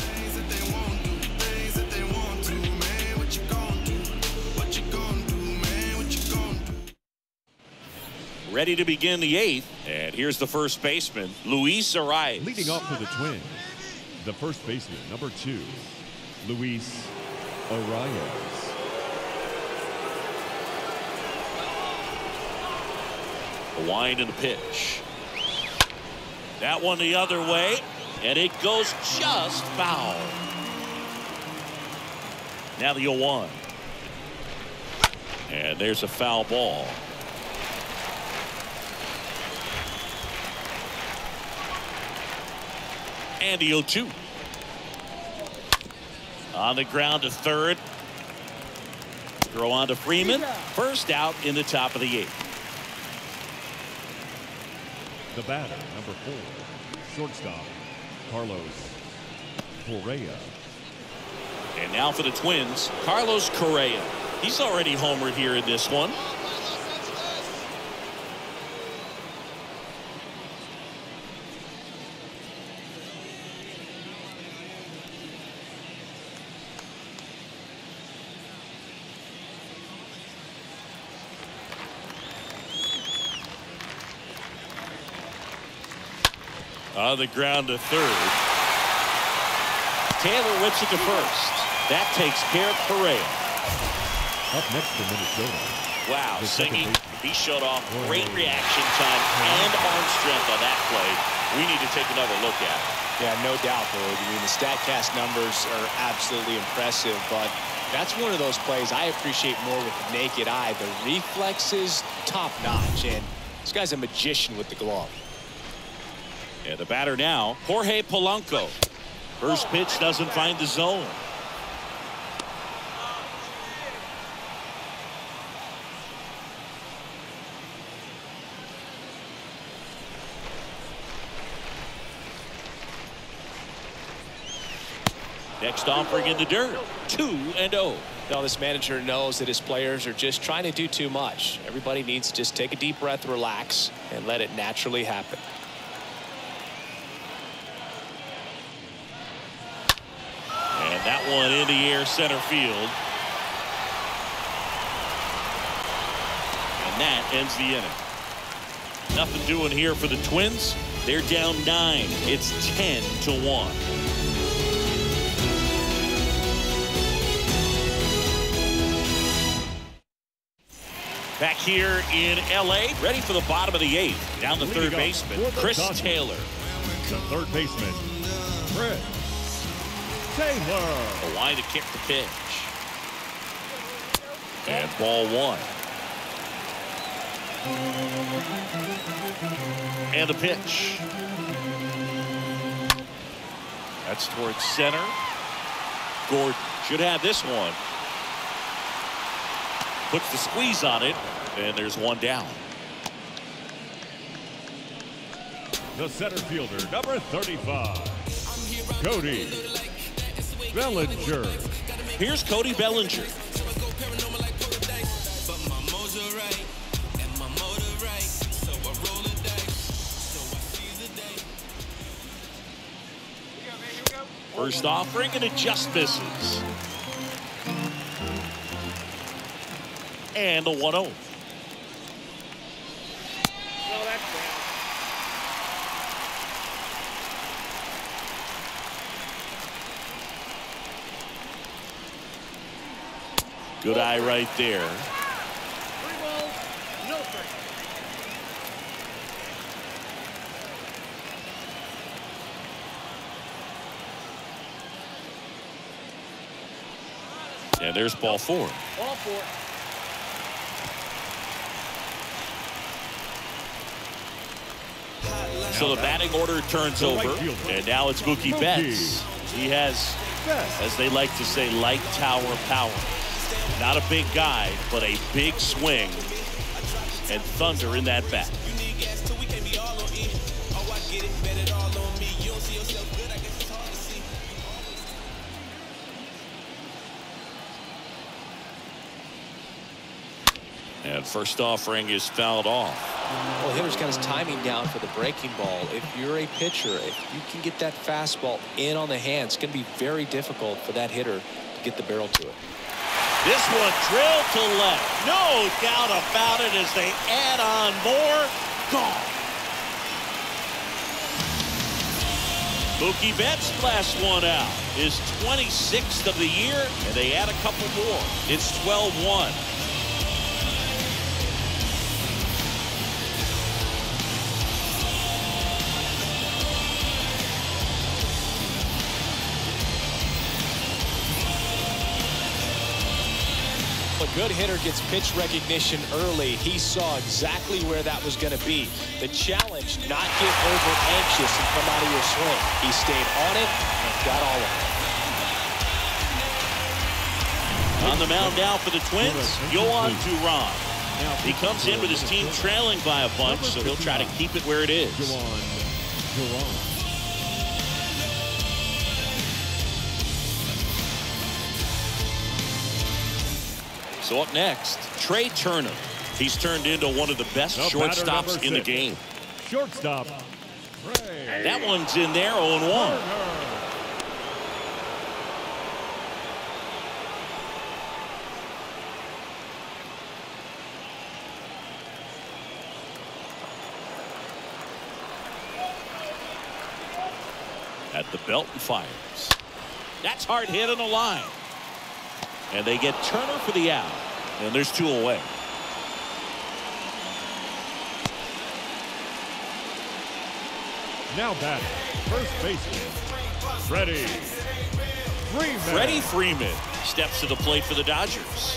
Ready to begin the 8th, and here's the first baseman, Luis Arias. Leading off for the Twins, the first baseman, number 2, Luis Arias. The wind and the pitch. That one the other way, and it goes just foul. Now the 0-1. And there's a foul ball. And the 0-2. On the ground to third. Throw on to Freeman. First out in the top of the 8th. The batter, number 4, shortstop, Carlos Correa. And now for the Twins, Carlos Correa. He's already homered here in this one. On the ground to third. Taylor whips it to first. That takes care of Correa. Up next for Minnesota. Wow, the Singing, second he showed off great reaction time and arm strength on that play. We need to take another look at it. Yeah, no doubt, Boyd. I mean, the StatCast numbers are absolutely impressive, but that's one of those plays I appreciate more with the naked eye. The reflexes, top-notch, and this guy's a magician with the glove. And the batter now, Jorge Polanco. First pitch doesn't find the zone. Next offering in the dirt, 2-0. Now this manager knows that his players are just trying to do too much. Everybody needs to just take a deep breath, relax, and let it naturally happen. And that one in the air center field. And that ends the inning. Nothing doing here for the Twins. They're down 9. It's 10-1. Back here in L.A., ready for the bottom of the 8th. Down the third baseman, Chris Taylor. The third baseman, Chris Taylor. A line to kick the pitch. And ball 1. And the pitch. That's towards center. Gordon should have this one. Puts the squeeze on it, and there's one down. The center fielder, number 35, Cody Bellinger. Here's Cody Bellinger. First offering, and it just misses. And the 1-0. Good eye right there. 3 balls, no strike. And there's ball 4. Ball 4. So the batting order turns over, and now it's Mookie Betts. He has, as they like to say, light tower power. Not a big guy, but a big swing and thunder in that bat. And first offering is fouled off. Well, hitter's got his timing down for the breaking ball. If you're a pitcher, if you can get that fastball in on the hand, it's going to be very difficult for that hitter to get the barrel to it. This one drilled to left. No doubt about it as they add on more. Gone. Mookie Betts blasts one out. His 26th of the year, and they add a couple more. It's 12-1. A good hitter gets pitch recognition early. He saw exactly where that was going to be. The challenge, not get over anxious and come out of your swing. He stayed on it and got all of it. On the mound now for the Twins, Yohan Duran. He comes in with his team trailing by a bunch, so he'll try to keep it where it is. Duran. So up next, Trey Turner. He's turned into one of the best shortstops in the game. Shortstop. Trey. That one's in there, 0-1. At the belt and fires. That's hard hit on the line. And they get Turner for the out. And there's 2 away. Now batting, first baseman, Freddie Freeman. Freddie Freeman steps to the plate for the Dodgers.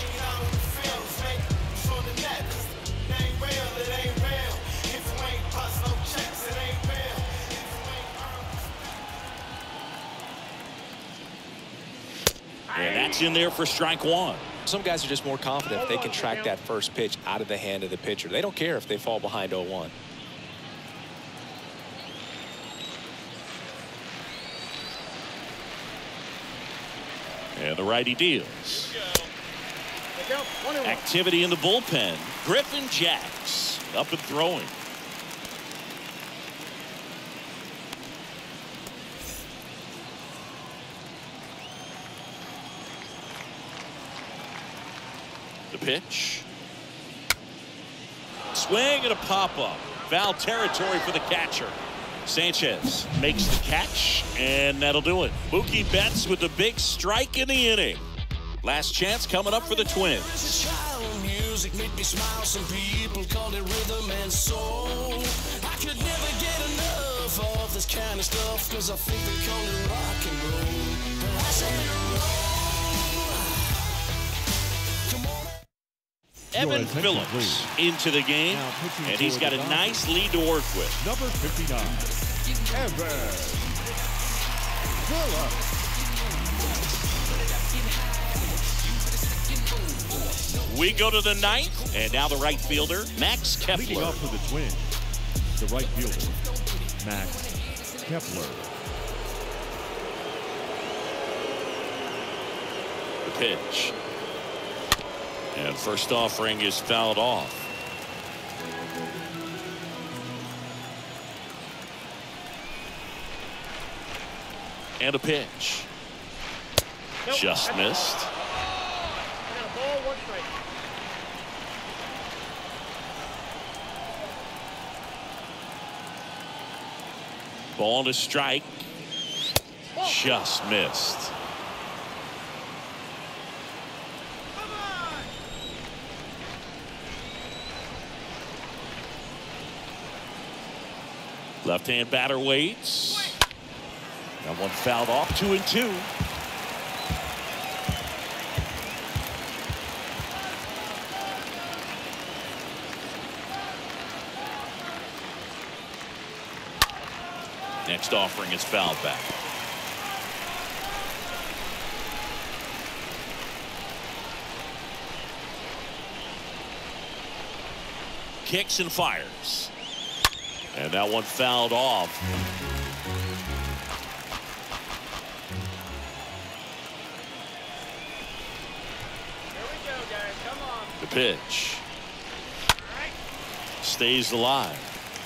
And that's in there for strike 1. Some guys are just more confident if they can track that first pitch out of the hand of the pitcher. They don't care if they fall behind 0-1. And the righty deals. Activity in the bullpen. Griffin Jacks up and throwing. The pitch. Swing and a pop-up. Foul territory for the catcher. Sanchez makes the catch, and that'll do it. Mookie Betts with the big strike in the inning. Last chance coming up for the Twins. Music made me smile. Some people call it rhythm and soul. I could never get enough of this kind of stuff, cause I think they call it rock and roll. But I say Evan Phillips into the game, and he's got a nice lead to work with. Number 59, Evan Phillips. We go to the 9th, and now the right fielder, Max Leading Kepler. off for the Twins, the right fielder, Max Kepler. The pitch. And first offering is fouled off. And a pitch. Just missed. Ball to strike. Just missed. Left-hand batter waits. That one fouled off. 2-2. Next offering is fouled back. Kicks and fires. And that one fouled off. Here we go, guys. Come on. The pitch. Stays alive.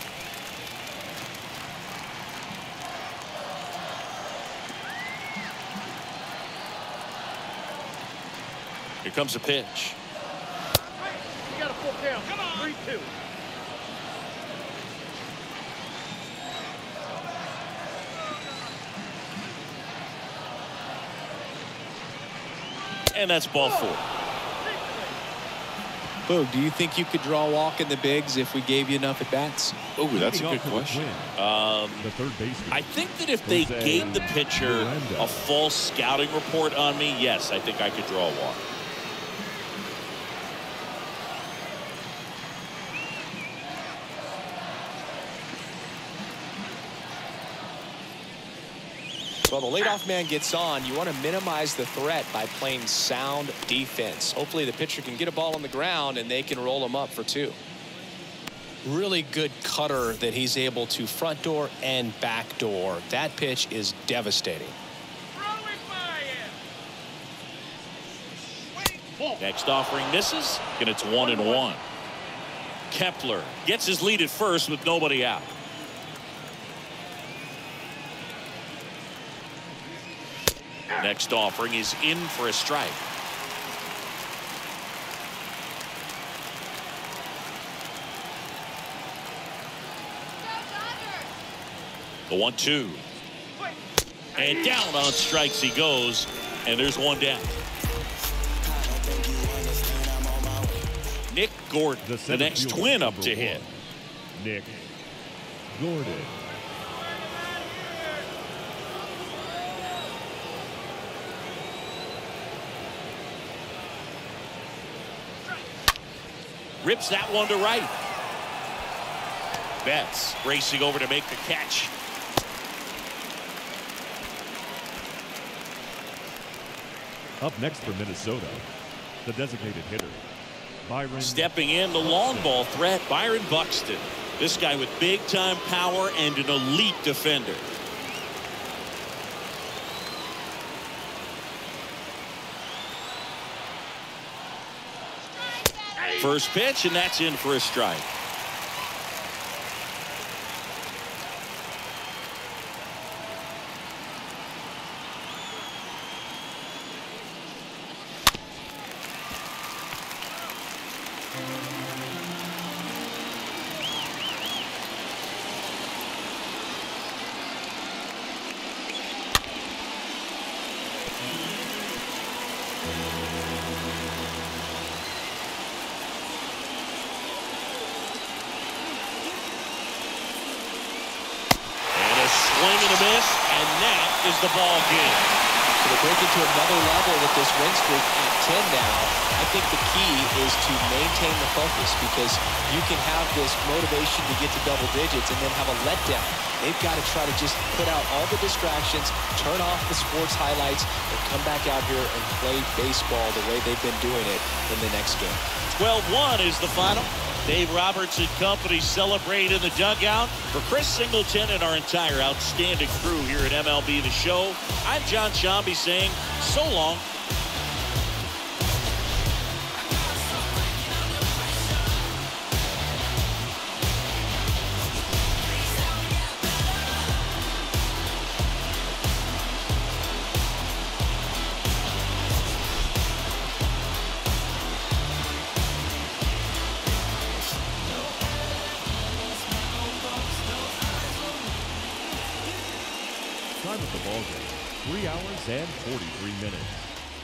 Here comes a pitch. You got a full count. Come on. 3-2. And that's ball 4. Boog, do you think you could draw a walk in the bigs if we gave you enough at bats? Oh, that's a good question. The third baseman. I think that if they gave the pitcher a false scouting report on me, yes, I think I could draw a walk. Well, the leadoff man gets on. You want to minimize the threat by playing sound defense. Hopefully the pitcher can get a ball on the ground and they can roll him up for 2. Really good cutter that he's able to front door and back door. That pitch is devastating. Next offering misses, and it's 1-1. Kepler gets his lead at first with nobody out. Next offering is in for a strike. The 1-2. And down on strikes he goes, and there's one down. Nick Gordon, the next twin up to hit. Nick Gordon. Rips that one to right. Betts racing over to make the catch. Up next for Minnesota, the designated hitter, Byron. Stepping in, the long ball threat, Byron Buxton. This guy with big-time power and an elite defender. First pitch, and that's in for a strike. Swing and a miss, and that is the ball game. So they're breaking to another level with this win streak at 10 now. I think the key is to maintain the focus, because you can have this motivation to get to double digits and then have a letdown. They've got to try to just put out all the distractions, turn off the sports highlights, and come back out here and play baseball the way they've been doing it in the next game. 12-1 is the final. Dave Roberts and company celebrate in the dugout. For Chris Singleton and our entire outstanding crew here at MLB The Show, I'm John Shambi saying so long. Time of the ball game, 3 hours and 43 minutes.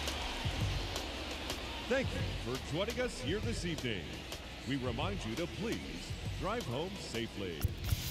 Thank you for joining us here this evening. We remind you to please drive home safely.